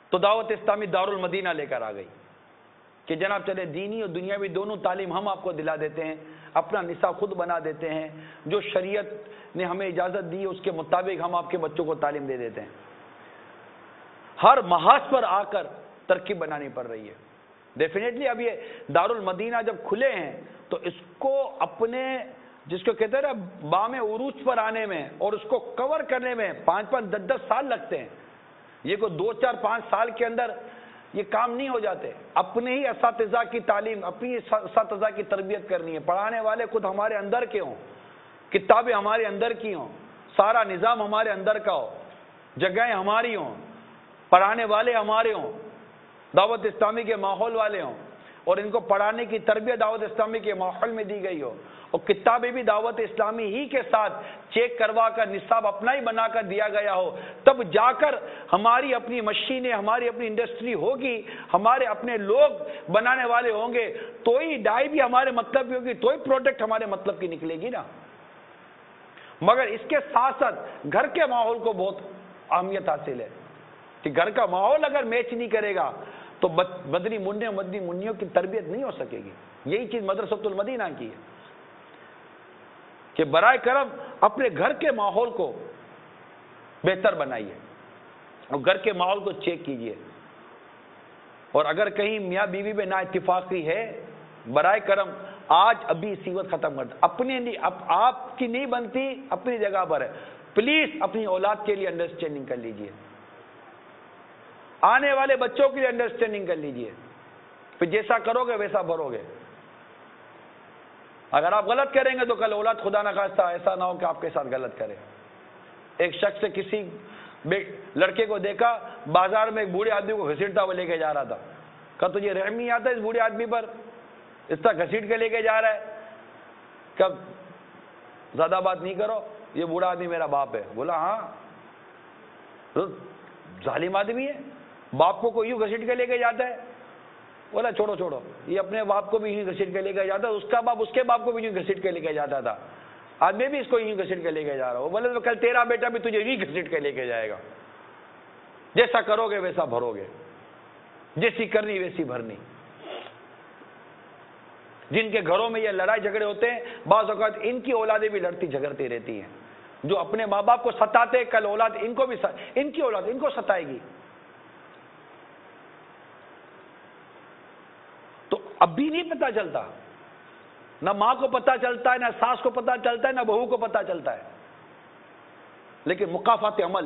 تو دعوت اسلامی دارالمدینہ لے کر آ گئی کہ جناب چلے دینی اور دنیاوی دونوں تعلیم ہم آپ کو دلا دیتے ہیں، اپنا نصاب خود بنا دیتے ہیں، جو شریعت نے ہمیں اجازت دی اس کے مطابق ہم آپ کے بچوں کو تعلیم دے دیتے ہیں۔ ہر محاذ پر آ کر ترکیب بنانی پڑ رہی ہے۔ ڈیفینیٹلی اب یہ دارالمدینہ جب کھلے ہیں تو اس کو اپنے جس کو کہتے ہیں نا بام عروج پر آنے میں اور اس کو کور کرنے میں پانچ پانچ دس دس سال لگتے ہیں۔ یہ کوئی دو چار پانچ سال کے اندر یہ کام نہیں ہو جاتے۔ اپنے ہی اساتذہ کی تعلیم، اپنی اساتذہ کی تربیت کرنی ہے، پڑھانے والے خود ہمارے اندر کے ہوں، کتابیں ہمارے اندر کی ہوں، سارا نظام ہمارے اندر کا ہو، جگہیں ہماری ہوں، پڑھانے والے ہمارے ہوں، دعوت اسلامی کے ماحول والے ہوں، اور ان کو پڑھانے کی تربیت دعوت اسلامی کے ماحول میں دی گئی ہو، اور کتابیں بھی دعوت اسلامی ہی کے ساتھ چیک کروا کر نصاب اپنا ہی بنا کر دیا گیا ہو، تب جا کر ہماری اپنی مشینیں، ہماری اپنی انڈسٹری ہوگی، ہمارے اپنے لوگ بنانے والے ہوں گے، تو ہی ڈائی بھی ہمارے مطلب کی ہوگی، تو ہی پروڈکٹ ہمارے مطلب کی نکلے گی نا۔ مگر اس کے ساتھ ساتھ گھر کے ماحول کو بہت اہمیت حاصل ہے کہ گھر کا ماحول اگر میچ نہیں کرے گا تو مدنی منوں مدنی منیوں کی تربیت نہیں ہو سکے گی۔ یہی چیز مدرسۃ المدینہ کی ہے کہ برائے کرم اپنے گھر کے ماحول کو بہتر بنائیے اور گھر کے ماحول کو چیک کیجئے، اور اگر کہیں میاں بیوی میں نا اتفاقی ہے برائے کرم آج ابھی اسی وقت ختم کر دیں۔ اپنے آپ کی نہیں بنتی اپنی جگہ پر ہے، پلیز اپنی اولاد کے لیے انڈرسٹینڈنگ کر لیجئے، آنے والے بچوں کے لیے انڈرسٹینڈنگ کر لیجئے، پھر جیسا کرو گے ویسا بھرو گے۔ اگر آپ غلط کریں گے تو کل اولاد خدا نہ خواستہ ایسا نہ ہو کہ آپ کے ساتھ غلط کرے۔ ایک شخص سے کسی لڑکے کو دیکھا بازار میں ایک بوڑھے آدمی کو گھسیٹتا ہوا لے کے جا رہا تھا، کہا تجھے رحم نہیں آتا اس بوڑھے آدمی پر، اس طرح گھسیٹ کے لے کے جا رہا ہے؟ کب زیادہ بات نہیں کرو، یہ بوڑھا آدمی میرا باپ ہے۔ بولا ہاں ظالم آدمی ہے، باپ کو کوئی یوں گھسیٹ کے لے کے جاتا ہے؟ بولا چھوڑو چھوڑو، یہ اپنے باپ کو بھی یوں گھسیٹ کے لے کے جاتا ہے، اس کا باپ اس کے باپ کو بھی یوں گھسیٹ کے لے کے جاتا تھا، آج میں بھی اس کو یوں گھسیٹ کے لے کے جا رہا ہوں۔ بولے تو کل تیرا بیٹا بھی تجھے یوں گھسیٹ کے لے کے جائے گا، جیسا کرو گے ویسا بھرو گے، جیسی کرنی ویسی بھرنی۔ جن کے گھروں میں یہ لڑائی جھگڑے ہوتے ہیں بعض اوقات ان کی اولادیں بھی لڑتی جھگڑتی رہتی ہیں، جو اپنے ماں باپ کو ستاتے کل اولاد ان کو بھی س... ان کی اولاد ان کو ستائے گی۔ تو اب بھی نہیں پتا چلتا، نہ ماں کو پتا چلتا ہے، نہ ساس کو پتا چلتا ہے، نہ بہو کو پتا چلتا ہے، لیکن مقافات عمل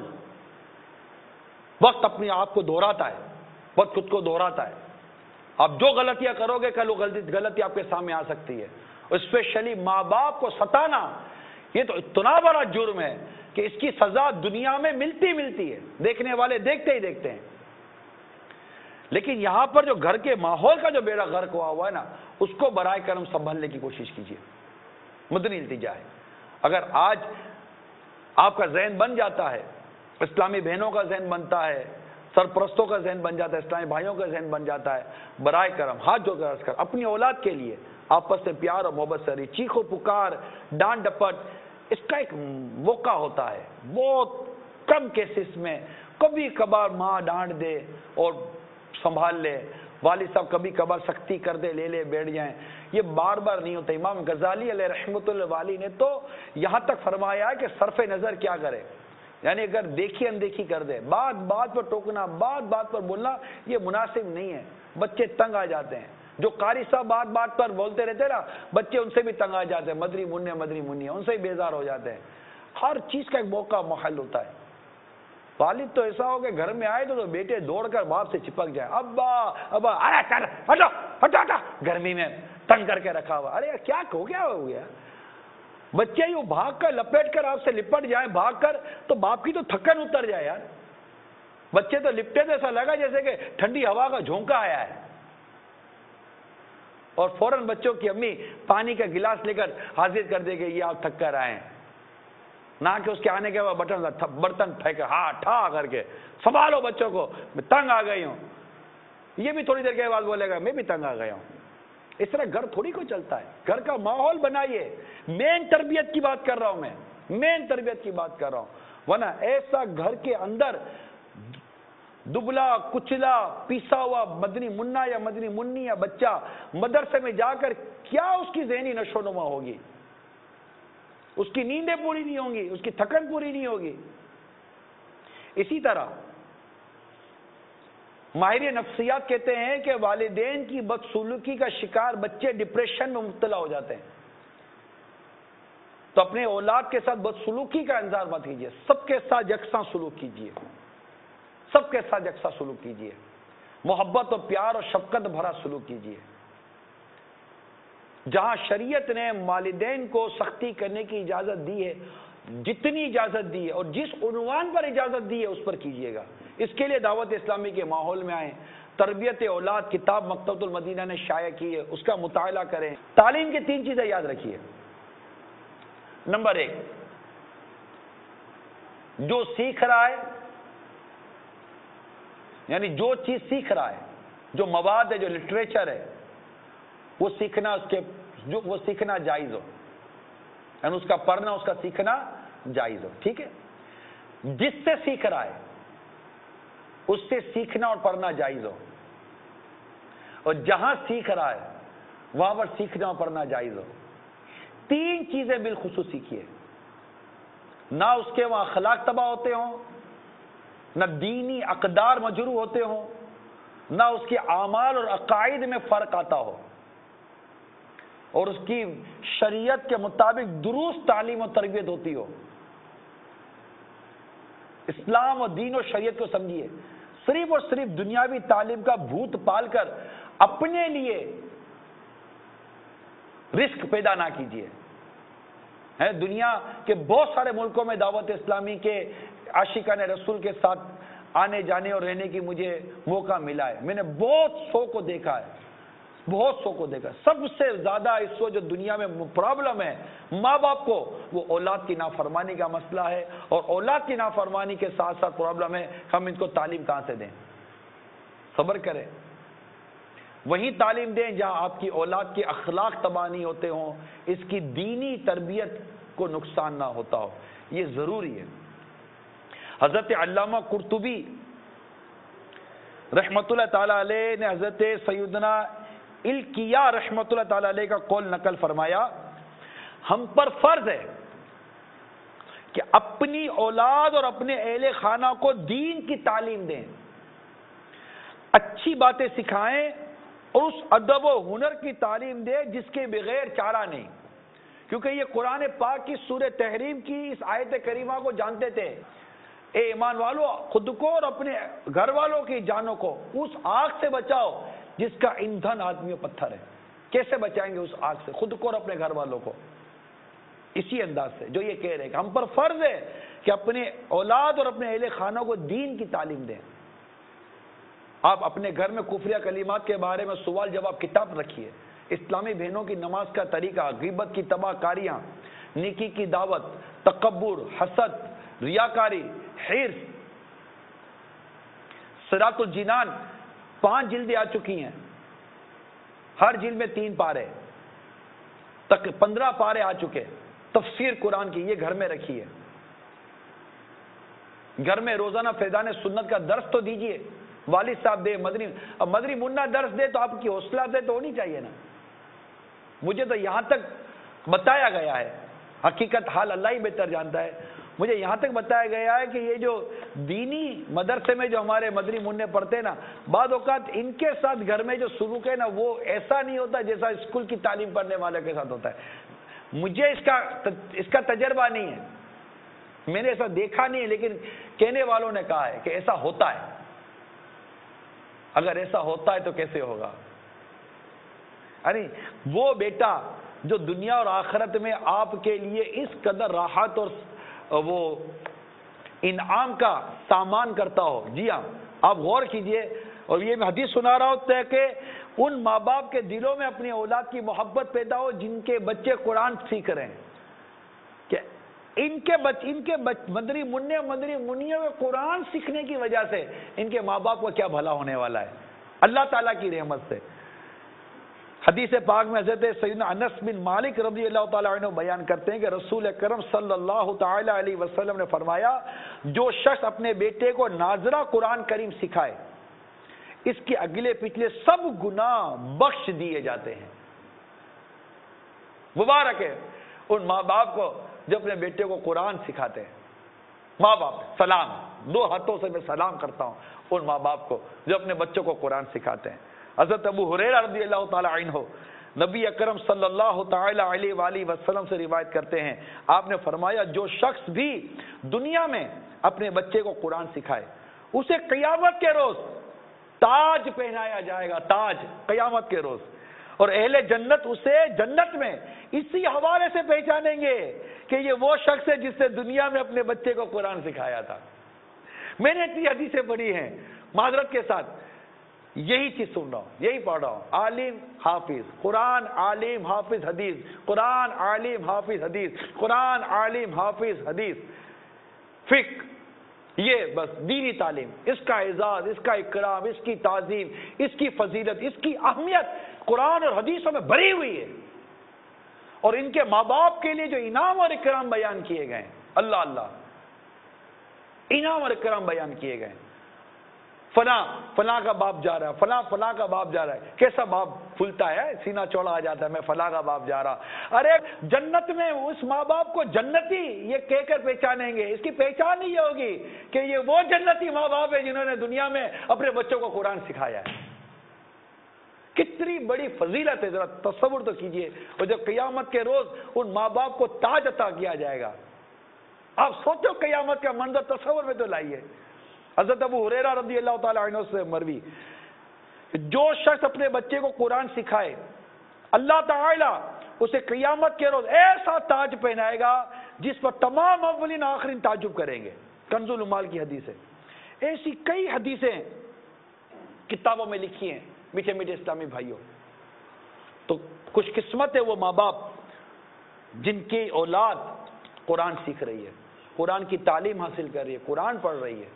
وقت اپنے آپ کو دہراتا ہے، وقت خود کو دہراتا ہے۔ آپ جو غلطیاں کرو گے کل وہ غلطی آپ کے سامنے آ سکتی ہے، اسپیشلی ماں باپ کو ستانا یہ تو اتنا بڑا جرم ہے کہ اس کی سزا دنیا میں ملتی ملتی ہے، دیکھنے والے دیکھتے ہی دیکھتے ہیں۔ لیکن یہاں پر جو گھر کے ماحول کا جو بیڑا غرق ہوا ہوا ہے نا، اس کو برائے کرم سنبھالنے کی کوشش کیجیے۔ مدنی التجا ہے، اگر آج آپ کا ذہن بن جاتا ہے، اسلامی بہنوں کا ذہن بنتا ہے، سرپرستوں کا ذہن بن جاتا ہے، اسلامی بھائیوں کا ذہن بن جاتا ہے، برائے کرم ہاتھ جو کر کر اپنی اولاد کے لیے آپس میں پیار اور محبت سے رہی، چیخو پکار ڈانٹ ڈپٹ اس کا ایک موقع ہوتا ہے، بہت کم کیسز میں کبھی کبھار ماں ڈانٹ دے اور سنبھال لے، والد صاحب کبھی کبھار سختی کر دے، لے لے بیٹھ جائیں، یہ بار بار نہیں ہوتا۔ امام غزالی علیہ رحمۃ اللہ والی نے تو یہاں تک فرمایا ہے کہ صرف نظر کیا کرے، یعنی اگر دیکھی اندیکھی کر دے، بات بات پر ٹوکنا، بات بات پر بولنا یہ مناسب نہیں ہے، بچے تنگ آ جاتے ہیں۔ جو قاری صاحب بات بات پر بولتے رہتے نا، بچے ان سے بھی تنگ آ جاتے ہیں، مدری منع مدری منع ان سے بھی بیزار ہو جاتے ہیں۔ ہر چیز کا ایک موقع محل ہوتا ہے۔ والد تو ایسا ہو کہ گھر میں آئے تو بیٹے دوڑ کر باپ سے چپک جائے، ابا ابا ارے کر ہٹو ہٹو ہٹو، گرمی میں تنگ کر کے رکھا ہوا، ارے کیا ہو گیا ہو گیا۔ بچے یوں بھاگ کر لپیٹ کر آپ سے لپٹ جائیں بھاگ کر، تو باپ کی تو تھکن اتر جائے یار۔ بچے تو لپٹے تو ایسا لگا جیسے کہ ٹھنڈی ہوا کا جھونکا آیا ہے، اور فوراً بچوں کی امی پانی کا گلاس لے کر حاضر کر دے گی، یہ آپ تھک کر آئے ہیں، نہ کہ اس کے آنے کے بعد بٹن برتن پھینک ہاں ٹھا کر کے سنبھالو بچوں کو، میں تنگ آ گئی ہوں۔ یہ بھی تھوڑی دیر کے بعد بولے گا میں بھی تنگ آ گیا ہوں۔ اس طرح گھر تھوڑی کو چلتا ہے، گھر کا ماحول بنائیے۔ مین تربیت کی بات کر رہا ہوں میں، مین تربیت کی بات کر رہا ہوں، ورنہ ایسا گھر کے اندر دبلا کچلا پیسا ہوا مدنی منا یا مدنی منی یا بچہ مدرسے میں جا کر کیا اس کی ذہنی نشو و نما ہوگی؟ اس کی نیندیں پوری نہیں ہوں گی، اس کی تھکن پوری نہیں ہوگی۔ اسی طرح ماہر نفسیات کہتے ہیں کہ والدین کی بدسلوکی کا شکار بچے ڈپریشن میں مبتلا ہو جاتے ہیں۔ تو اپنے اولاد کے ساتھ بدسلوکی کا انتظار مت کیجیے، سب کے ساتھ یکساں سلوک کیجیے، سب کے ساتھ یکساں سلوک کیجیے، محبت اور پیار اور شفقت بھرا سلوک کیجیے۔ جہاں شریعت نے والدین کو سختی کرنے کی اجازت دی ہے، جتنی اجازت دی ہے اور جس عنوان پر اجازت دی ہے اس پر کیجیے گا۔ اس کے لیے دعوت اسلامی کے ماحول میں آئیں، تربیت اولاد کتاب مکتبۃ المدینہ نے شائع کی ہے، اس کا مطالعہ کریں۔ تعلیم کی تین چیزیں یاد رکھیے۔ نمبر ایک، جو سیکھ رہا ہے، یعنی جو چیز سیکھ رہا ہے، جو مواد ہے، جو لٹریچر ہے، وہ سیکھنا اس کے جو وہ سیکھنا جائز ہو، یعنی اس کا پڑھنا، اس کا سیکھنا جائز ہو، ٹھیک ہے۔ جس سے سیکھ رہا ہے اس سے سیکھنا اور پڑھنا جائز ہو، اور جہاں سیکھ رہا ہے وہاں پر سیکھنا اور پڑھنا جائز ہو۔ تین چیزیں بالخصوص سیکھیے، نہ اس کے وہاں اخلاق تباہ ہوتے ہوں، نہ دینی اقدار مجروح ہوتے ہوں، نہ اس کے اعمال اور عقائد میں فرق آتا ہو، اور اس کی شریعت کے مطابق درست تعلیم و تربیت ہوتی ہو۔ اسلام اور دین و شریعت کو سمجھیے، صرف اور صرف دنیاوی تعلیم کا بھوت پال کر اپنے لیے رزق پیدا نہ کیجیے۔ ہے دنیا کے بہت سارے ملکوں میں دعوت اسلامی کے عاشقان رسول کے ساتھ آنے جانے اور رہنے کی مجھے موقع ملا ہے۔ میں نے بہت سو کو دیکھا ہے، بہت سو کو دیکھا۔ سب سے زیادہ اس وقت جو دنیا میں پرابلم ہے ماں باپ کو، وہ اولاد کی نافرمانی کا مسئلہ ہے، اور اولاد کی نافرمانی کے ساتھ ساتھ پرابلم ہے ہم ان کو تعلیم کہاں سے دیں۔ صبر کریں، وہی تعلیم دیں جہاں آپ کی اولاد کے اخلاق تباہ نہیں ہوتے ہوں، اس کی دینی تربیت کو نقصان نہ ہوتا ہو، یہ ضروری ہے۔ حضرت علامہ قرطبی رحمۃ اللہ تعالی علیہ نے حضرت سیدنا الکیا رحمۃ اللہ تعالی علیہ کا قول نقل فرمایا، ہم پر فرض ہے کہ اپنی اولاد اور اپنے اہل خانہ کو دین کی تعلیم دیں، اچھی باتیں سکھائیں اور اس ادب و ہنر کی تعلیم دیں جس کے بغیر چارہ نہیں۔ کیونکہ یہ قرآن پاک کی سورہ تحریم کی اس آیت کریمہ کو جانتے تھے، اے ایمان والو خود کو اور اپنے گھر والوں کی جانوں کو اس آگ سے بچاؤ جس کا ایندھن آدمی و پتھر ہے۔ کیسے بچائیں گے اس آگ سے؟ خود کو اور اپنے گھر والوں کو اسی انداز سے جو یہ کہہ رہے ہیں کہ ہم پر فرض ہے کہ اپنے اولاد اور اپنے اہل خانوں کو دین کی تعلیم دیں۔ آپ اپنے گھر میں کفریہ کلمات کے بارے میں سوال جواب کتاب رکھیے، اسلامی بہنوں کی نماز کا طریقہ، غیبت کی تباہ کاریاں، نیکی کی دعوت، تکبر، حسد، ریاکاری، حرص۔ صراط الجنان پانچ جلدیں آ چکی ہیں، ہر جلد میں تین پارے، تک پندرہ پارے آ چکے۔ تفسیر قرآن کی یہ گھر میں رکھیے، گھر میں روزانہ فیضان سنت کا درس تو دیجیے، والد صاحب دے، مدنی اب مدنی منا درس دے تو آپ کی حوصلہ افزائی تو ہونی چاہیے نا۔ مجھے تو یہاں تک بتایا گیا ہے، حقیقت حال اللہ ہی بہتر جانتا ہے، مجھے یہاں تک بتایا گیا ہے کہ یہ جو دینی مدرسے میں جو ہمارے مدنی منع پڑھتے ہیں نا، بعض اوقات ان کے ساتھ گھر میں جو سلوک ہے نا وہ ایسا نہیں ہوتا جیسا اسکول کی تعلیم پڑھنے والے کے ساتھ ہوتا ہے۔ مجھے اس کا اس کا تجربہ نہیں ہے، میں نے ایسا دیکھا نہیں ہے، لیکن کہنے والوں نے کہا ہے کہ ایسا ہوتا ہے۔ اگر ایسا ہوتا ہے تو کیسے ہوگا؟ یعنی وہ بیٹا جو دنیا اور آخرت میں آپ کے لیے اس قدر راحت اور وہ انعام کا سامان کرتا ہو، جی ہاں آپ غور کیجئے، اور یہ میں حدیث سنا رہا ہوتا ہے کہ ان ماں باپ کے دلوں میں اپنی اولاد کی محبت پیدا ہو جن کے بچے قرآن سیکھ رہے ہیں، کہ ان کے بچ ان کے بچ مدری منع مدری منیوں میں قرآن سیکھنے کی وجہ سے ان کے ماں باپ کو کیا بھلا ہونے والا ہے اللہ تعالیٰ کی رحمت سے۔ حدیث پاک میں حضرت سیدنا انس بن مالک رضی اللہ تعالیٰ عنہ بیان کرتے ہیں کہ رسول اکرم صلی اللہ تعالی علیہ وسلم نے فرمایا جو شخص اپنے بیٹے کو ناظرہ قرآن کریم سکھائے اس کے اگلے پچھلے سب گناہ بخش دیے جاتے ہیں. مبارک ہے ان ماں باپ کو جو اپنے بیٹے کو قرآن سکھاتے ہیں. ماں باپ سلام، دو ہاتھوں سے میں سلام کرتا ہوں ان ماں باپ کو جو اپنے بچوں کو قرآن سکھاتے ہیں. حضرت ابو ہریرہ رضی اللہ تعالی عنہ نبی اکرم صلی اللہ تعالی علیہ وآلہ وسلم سے روایت کرتے ہیں، آپ نے فرمایا جو شخص بھی دنیا میں اپنے بچے کو قرآن سکھائے اسے قیامت کے روز تاج پہنایا جائے گا، تاج قیامت کے روز. اور اہل جنت اسے جنت میں اسی حوالے سے پہچانیں گے کہ یہ وہ شخص ہے جس نے دنیا میں اپنے بچے کو قرآن سکھایا تھا. میں نے اتنی حدیثیں پڑھی ہیں معذرت کے ساتھ، یہی چیز سن رہا ہوں، یہی پڑھ رہا ہوں. عالم حافظ قرآن، عالم حافظ حدیث، قرآن عالم حافظ حدیث، قرآن عالم حافظ حدیث، فقہ، یہ بس دینی تعلیم، اس کا اعزاز، اس کا اکرام، اس کی تعظیم، اس کی فضیلت، اس کی اہمیت قرآن اور حدیثوں میں بھری ہوئی ہے. اور ان کے ماں باپ کے لیے جو انعام اور اکرام بیان کیے گئے ہیں، اللہ اللہ انعام اور اکرام بیان کیے گئے ہیں. فلاں فلاں کا باپ جا رہا ہے، فلاں فلاں کا باپ جا رہا ہے. کیسا باپ پھولتا ہے، سینہ چوڑا آ جاتا ہے، میں فلاں کا باپ جا رہا. ارے جنت میں اس ماں باپ کو جنتی یہ کہہ کر پہچانیں گے. اس کی پہچان ہی یہ ہوگی کہ یہ وہ جنتی ماں باپ ہے جنہوں نے دنیا میں اپنے بچوں کو قرآن سکھایا ہے. کتنی بڑی فضیلت ہے، ذرا تصور تو کیجئے. اور جب قیامت کے روز ان ماں باپ کو تاج عطا کیا جائے گا، آپ سوچو قیامت کا منظر تصور میں تو لائیے. حضرت ابو ہریرہ رضی اللہ تعالی عنہ سے مروی، جو شخص اپنے بچے کو قرآن سکھائے اللہ تعالی اسے قیامت کے روز ایسا تاج پہنائے گا جس پر تمام اولین آخرین تعجب کریں گے. کنز العمال کی حدیث ہے. ایسی کئی حدیثیں کتابوں میں لکھی ہیں میٹھے میٹھے اسلامی بھائیوں. تو خوش قسمت ہے وہ ماں باپ جن کی اولاد قرآن سیکھ رہی ہے، قرآن کی تعلیم حاصل کر رہی ہے، قرآن پڑھ رہی ہے،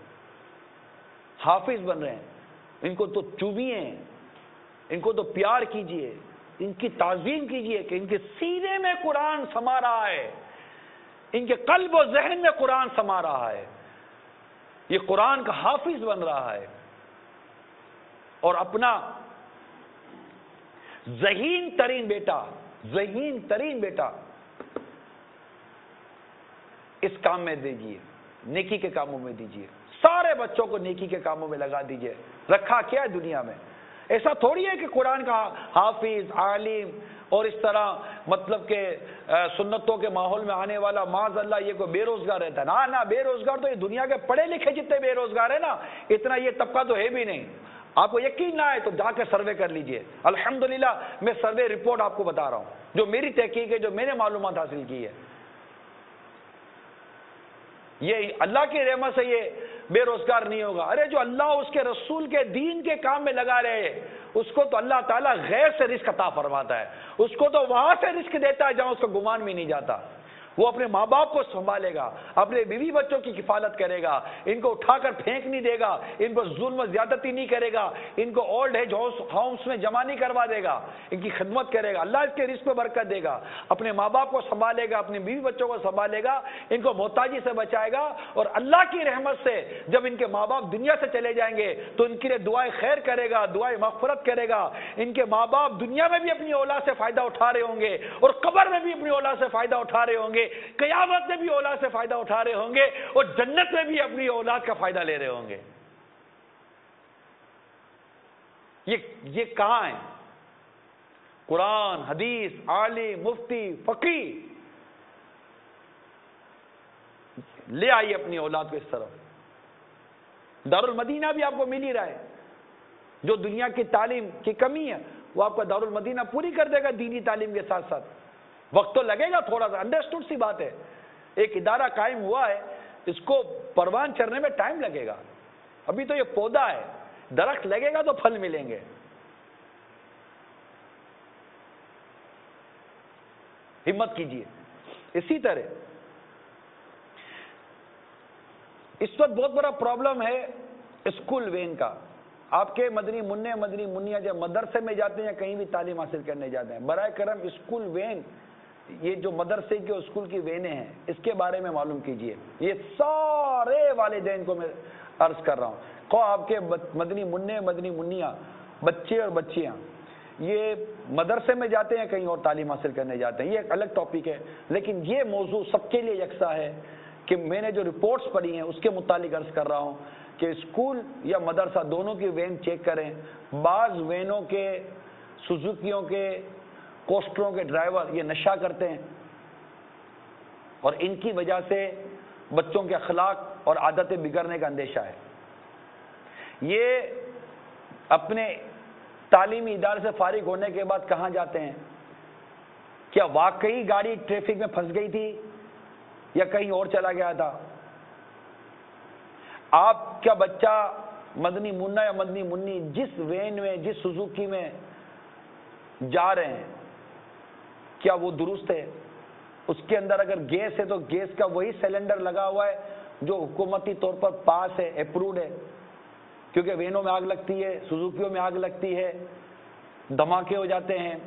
حافظ بن رہے ہیں. ان کو تو چوبیے، ان کو تو پیار کیجئے، ان کی تعظیم کیجئے کہ ان کے سینے میں قرآن سما رہا ہے، ان کے قلب و ذہن میں قرآن سما رہا ہے، یہ قرآن کا حافظ بن رہا ہے. اور اپنا ذہین ترین بیٹا ذہین ترین بیٹا اس کام میں دیجئے، نیکی کے کاموں میں دیجئے. سارے بچوں کو نیکی کے کاموں میں لگا دیجئے. رکھا کیا ہے دنیا میں؟ ایسا تھوڑی ہے کہ قرآن کا حافظ، عالم اور اس طرح مطلب کہ سنتوں کے ماحول میں آنے والا معاذ اللہ یہ کوئی بے روزگار رہتا ہے. نہ نہ بے روزگار تو یہ دنیا کے پڑھے لکھے جتنے بے روزگار ہیں نا، اتنا یہ طبقہ تو ہے بھی نہیں. آپ کو یقین نہ آئے تو جا کے سروے کر لیجئے. الحمدللہ میں سروے رپورٹ آپ کو بتا رہا ہوں جو میری تحقیق ہے، جو میں نے معلومات حاصل کی ہے. یہ اللہ کی رحمت سے یہ بے روزگار نہیں ہوگا. ارے جو اللہ اس کے رسول کے دین کے کام میں لگا رہے اس کو تو اللہ تعالیٰ غیر سے رزق عطا فرماتا ہے. اس کو تو وہاں سے رزق دیتا ہے جہاں اس کا گمان بھی نہیں جاتا. وہ اپنے ماں باپ کو سنبھالے گا، اپنے بیوی بچوں کی کفالت کرے گا، ان کو اٹھا کر پھینک نہیں دے گا، ان کو ظلم و زیادتی نہیں کرے گا، ان کو اولڈ ایج ہومس میں جمع نہیں کروا دے گا، ان کی خدمت کرے گا. اللہ اس کے رزق میں برکت دے گا. اپنے ماں باپ کو سنبھالے گا، اپنے بیوی بچوں کو سنبھالے گا، ان کو محتاجی سے بچائے گا. اور اللہ کی رحمت سے جب ان کے ماں باپ دنیا سے چلے جائیں گے تو ان کے لیے دعائیں خیر کرے گا، دعائیں مغفرت کرے گا. ان کے ماں باپ دنیا میں بھی اپنی اولاد سے فائدہ اٹھا رہے ہوں گے اور قبر میں بھی اپنی اولاد سے فائدہ اٹھا رہے ہوں گے، قیامت میں بھی اولاد سے فائدہ اٹھا رہے ہوں گے اور جنت میں بھی اپنی اولاد کا فائدہ لے رہے ہوں گے. یہ یہ کہاں ہے؟ قرآن، حدیث، عالم، مفتی، فقیہ لے آئیے اپنی اولاد کو اس طرف. دارالمدینہ بھی آپ کو مل ہی رہا ہے. جو دنیا کی تعلیم کی کمی ہے وہ آپ کا دارالمدینہ پوری کر دے گا دینی تعلیم کے ساتھ ساتھ. وقت تو لگے گا تھوڑا سا، انڈرسٹوڈ سی بات ہے. ایک ادارہ قائم ہوا ہے، اس کو پروان چڑھنے میں ٹائم لگے گا. ابھی تو یہ پودا ہے، درخت لگے گا تو پھل ملیں گے. ہمت کیجیے. اسی طرح اس وقت بہت بڑا پرابلم ہے اسکول وین کا. آپ کے مدنی منع مدنی منیا جب مدرسے میں جاتے ہیں یا کہیں بھی تعلیم حاصل کرنے جاتے ہیں، برائے کرم اسکول وین، یہ جو مدرسے کی اور اسکول کی وینیں ہیں، اس کے بارے میں معلوم کیجئے. یہ سارے والدین کو میں عرض کر رہا ہوں، خواہ آپ کے مدنی منع مدنی منیا بچے اور بچیاں یہ مدرسے میں جاتے ہیں کہیں اور تعلیم حاصل کرنے جاتے ہیں، یہ ایک الگ ٹاپک ہے، لیکن یہ موضوع سب کے لیے یکساں ہے کہ میں نے جو رپورٹس پڑھی ہیں اس کے متعلق عرض کر رہا ہوں کہ اسکول یا مدرسہ دونوں کی وین چیک کریں. بعض وینوں کے، سوزوکیوں کے، کوسٹروں کے ڈرائیور یہ نشہ کرتے ہیں اور ان کی وجہ سے بچوں کے اخلاق اور عادتیں بگڑنے کا اندیشہ ہے. یہ اپنے تعلیمی ادارے سے فارغ ہونے کے بعد کہاں جاتے ہیں؟ کیا واقعی گاڑی ٹریفک میں پھنس گئی تھی یا کہیں اور چلا گیا تھا؟ آپ کا بچہ مدنی منا یا مدنی منی جس وین میں، جس سوزوکی میں جا رہے ہیں، کیا وہ درست ہے؟ اس کے اندر اگر گیس ہے تو گیس کا وہی سلنڈر لگا ہوا ہے جو حکومتی طور پر پاس ہے، اپروڈ ہے؟ کیونکہ وینوں میں آگ لگتی ہے، سوزوکیوں میں آگ لگتی ہے، دھماکے ہو جاتے ہیں،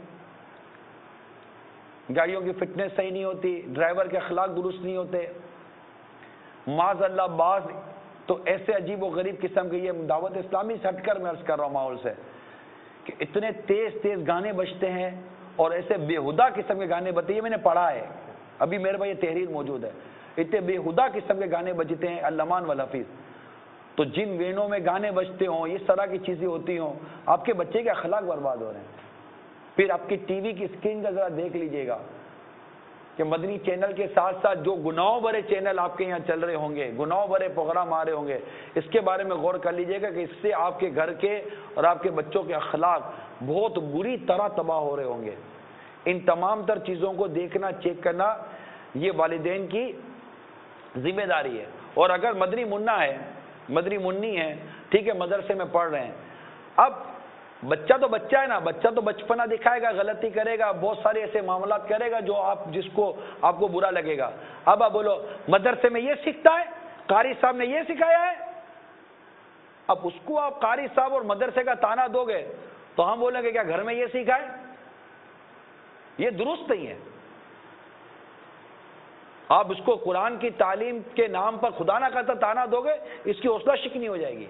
گاڑیوں کی فٹنس صحیح نہیں ہوتی، ڈرائیور کے اخلاق درست نہیں ہوتے. معاذ اللہ بعض تو ایسے عجیب و غریب قسم کے، یہ دعوت اسلامی سے ہٹ کر میں عرض کر رہا ہوں ماحول سے، کہ اتنے تیز تیز گانے بجتے ہیں اور ایسے بےہودہ قسم کے گانے بجتے ہیں. یہ میں نے پڑھا ہے، ابھی میرے پاس یہ تحریر موجود ہے. اتنے بےہودہ قسم کے گانے بجتے ہیں علمان والحفیظ. تو جن وینوں میں گانے بجتے ہوں، اس طرح کی چیزیں ہوتی ہوں، آپ کے بچے کے اخلاق برباد ہو رہے ہیں. پھر آپ کی ٹی وی کی اسکرین کا ذرا دیکھ لیجئے گا کہ مدنی چینل کے ساتھ ساتھ جو گناہوں بھرے چینل آپ کے یہاں چل رہے ہوں گے، گناہوں بھرے پروگرام آ رہے ہوں گے، اس کے بارے میں غور کر لیجئے گا کہ اس سے آپ کے گھر کے اور آپ کے بچوں کے اخلاق بہت بری طرح تباہ ہو رہے ہوں گے. ان تمام تر چیزوں کو دیکھنا، چیک کرنا یہ والدین کی ذمہ داری ہے. اور اگر مدنی منا ہے، مدنی منی ہے، ٹھیک ہے، مدرسے میں پڑھ رہے ہیں، اب بچہ تو بچہ ہے نا، بچہ تو بچپنا دکھائے گا، غلطی کرے گا، بہت سارے ایسے معاملات کرے گا جو آپ جس کو آپ کو برا لگے گا. اب آپ بولو مدرسے میں یہ سیکھتا ہے، قاری صاحب نے یہ سکھایا ہے. اب اس کو آپ قاری صاحب اور مدرسے کا تانا دو گے تو ہم بولیں گے کیا گھر میں یہ سیکھا ہے؟ یہ درست نہیں ہے. آپ اس کو قرآن کی تعلیم کے نام پر خدا نہ کرتا تانا دو گے، اس کی حوصلہ شکنی ہو جائے گی.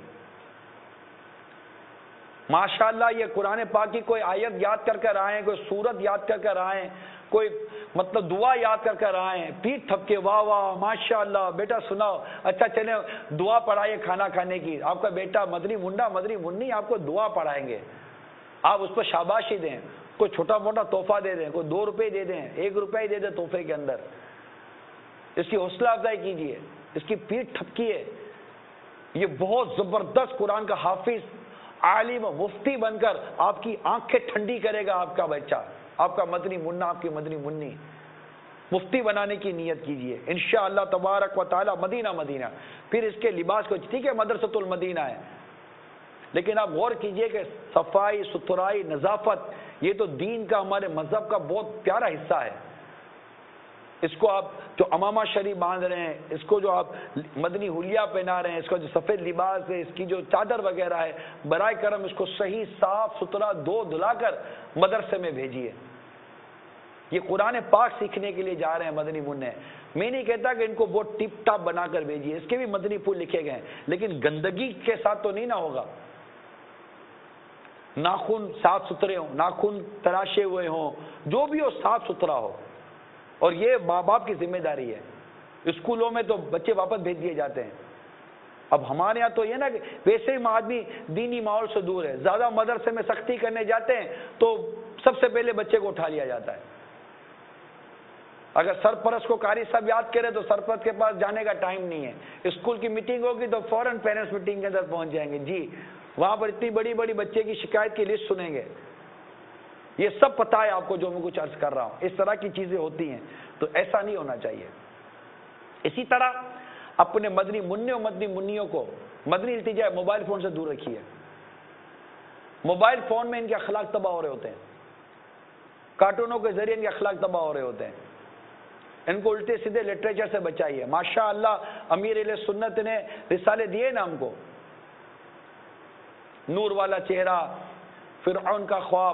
ماشاءاللہ یہ قرآن پاک کی کوئی آیت یاد کر کر آئیں، کوئی سورت یاد کر کر آئیں، کوئی مطلب دعا یاد کر کر آئیں، پیٹ تھپکے واہ واہ ماشاءاللہ بیٹا سناؤ، اچھا چلیں دعا پڑھائیے کھانا کھانے کی. آپ کا بیٹا مدنی منڈا مدنی منی آپ کو دعا پڑھائیں گے، آپ اس پر شاباشی دیں، کوئی چھوٹا موٹا تحفہ دے دیں، کوئی دو روپے دے دیں، ایک روپے ہی دے دیں تحفے کے اندر. اس کی حوصلہ افزائی کیجیے، اس کی پیٹ تھپکیے. یہ بہت زبردست قرآن کا حافظ، عالم، مفتی بن کر آپ کی آنکھیں ٹھنڈی کرے گا. آپ کا بچہ، آپ کا مدنی منا، آپ کی مدنی منی مفتی بنانے کی نیت کیجیے انشاءاللہ تبارک و تعالی. مدینہ مدینہ پھر اس کے لباس کو، ٹھیک ہے مدرسۃ المدینہ ہے، لیکن آپ غور کیجئے کہ صفائی ستھرائی نظافت یہ تو دین کا، ہمارے مذہب کا بہت پیارا حصہ ہے. اس کو آپ جو امامہ شریف باندھ رہے ہیں، اس کو جو آپ مدنی حلیہ پہنا رہے ہیں، اس کا جو سفید لباس ہے، اس کی جو چادر وغیرہ ہے، برائے کرم اس کو صحیح صاف ستھرا دھو دھلا کر مدرسے میں بھیجیے. یہ قرآن پاک سیکھنے کے لیے جا رہے ہیں مدنی منع. میں نہیں کہتا کہ ان کو بہت ٹپ ٹاپ بنا کر بھیجیے، اس کے بھی مدنی پھول لکھے گئے ہیں، لیکن گندگی کے ساتھ تو نہیں نہ ہوگا. ناخن صاف ستھرے ہوں، ناخن تراشے ہوئے ہوں، جو بھی ہو صاف ستھرا ہو. اور یہ ماں باپ کی ذمہ داری ہے. اسکولوں میں تو بچے واپس بھیج دیے جاتے ہیں. اب ہمارے یہاں تو یہ نا کہ ویسے ہی آدمی دینی ماحول سے دور ہے، زیادہ مدرسے میں سختی کرنے جاتے ہیں تو سب سے پہلے بچے کو اٹھا لیا جاتا ہے. اگر سرپرست کو قاری صاحب یاد کرے تو سرپرست کے پاس جانے کا ٹائم نہیں ہے. اسکول کی میٹنگ ہوگی تو فوراً پیرنٹس میٹنگ کے اندر پہنچ جائیں گے، جی وہاں پر اتنی بڑی بڑی بچے کی شکایت کی لسٹ سنیں گے. یہ سب پتہ ہے آپ کو جو میں کچھ عرض کر رہا ہوں. اس طرح کی چیزیں ہوتی ہیں تو ایسا نہیں ہونا چاہیے. اسی طرح اپنے مدنی منع و مدنی منیوں کو مدنی التجا موبائل فون سے دور رکھیے. موبائل فون میں ان کے اخلاق تباہ ہو رہے ہوتے ہیں، کارٹونوں کے ذریعے ان کے اخلاق تباہ ہو رہے ہوتے ہیں. ان کو الٹے سیدھے لٹریچر سے بچائیے. ماشاء اللہ امیر اہل سنت نے رسالے دیے نا ہم کو، نور والا چہرہ، فرعون کا خواب،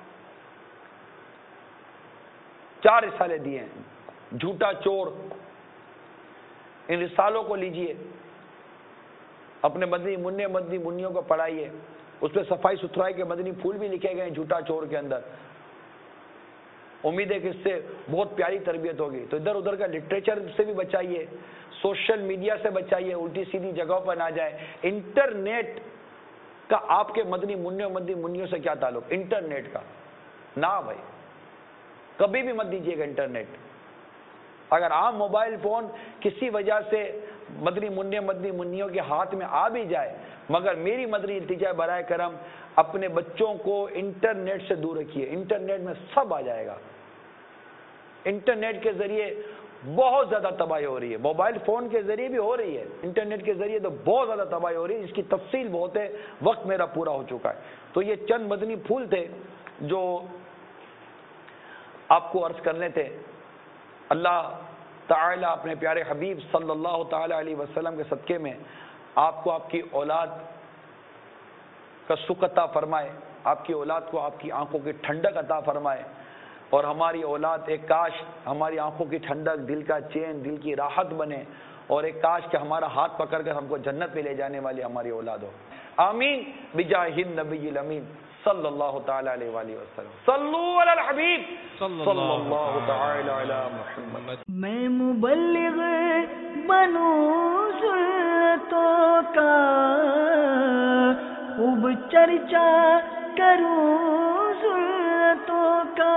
چار رسالے دیے ہیں، جھوٹا چور، ان رسالوں کو لیجئے، اپنے مدنی منع مدنی منیوں کو پڑھائیے، اس پہ صفائی ستھرائی کے مدنی پھول بھی لکھے گئے ہیں جھوٹا چور کے اندر۔ امید ہے کہ اس سے بہت پیاری تربیت ہوگی۔ تو ادھر ادھر کا لٹریچر سے بھی بچائیے، سوشل میڈیا سے بچائیے، الٹی سیدھی جگہوں پر نہ جائے۔ انٹرنیٹ کا آپ کے مدنی منع مدنی منیوں سے کیا تعلق؟ انٹرنیٹ کا نہ بھائی، کبھی بھی مت دیجیے گا انٹرنیٹ۔ اگر عام موبائل فون کسی وجہ سے مدنی منع مدنی منیوں کے ہاتھ میں آ بھی جائے، مگر میری مدنی التجا برائے کرم اپنے بچوں کو انٹرنیٹ سے دور رکھیے۔ انٹرنیٹ میں سب آ جائے گا۔ انٹرنیٹ کے ذریعے بہت زیادہ تباہی ہو رہی ہے، موبائل فون کے ذریعے بھی ہو رہی ہے، انٹرنیٹ کے ذریعے تو بہت زیادہ تباہی ہو رہی ہے، اس کی تفصیل بہت ہے، وقت میرا پورا ہو چکا ہے۔ تو یہ چند مدنی پھول تھے جو آپ کو عرض کرنے تھے۔ اللہ تعالیٰ اپنے پیارے حبیب صلی اللہ تعالیٰ علیہ وسلم کے صدقے میں آپ کو آپ کی اولاد کا سکھ عطا فرمائے، آپ کی اولاد کو آپ کی آنکھوں کی ٹھنڈک عطا فرمائے، اور ہماری اولاد ایک کاش ہماری آنکھوں کی ٹھنڈک، دل کا چین، دل کی راحت بنے، اور ایک کاش کہ ہمارا ہاتھ پکڑ کر ہم کو جنت میں لے جانے والی ہماری اولاد ہو۔ آمین بجاہ النبی الامین صلی اللہ تعالی علیہ وآلہ وسلم۔ صلو علی الحبیب صلی اللہ تعالی علی محمد۔ میں مبلغ بنوں سنتوں کا، خوب چرچا کروں سنتوں کا،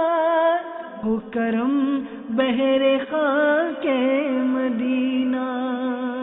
ہو کرم بہر خاک مدینہ۔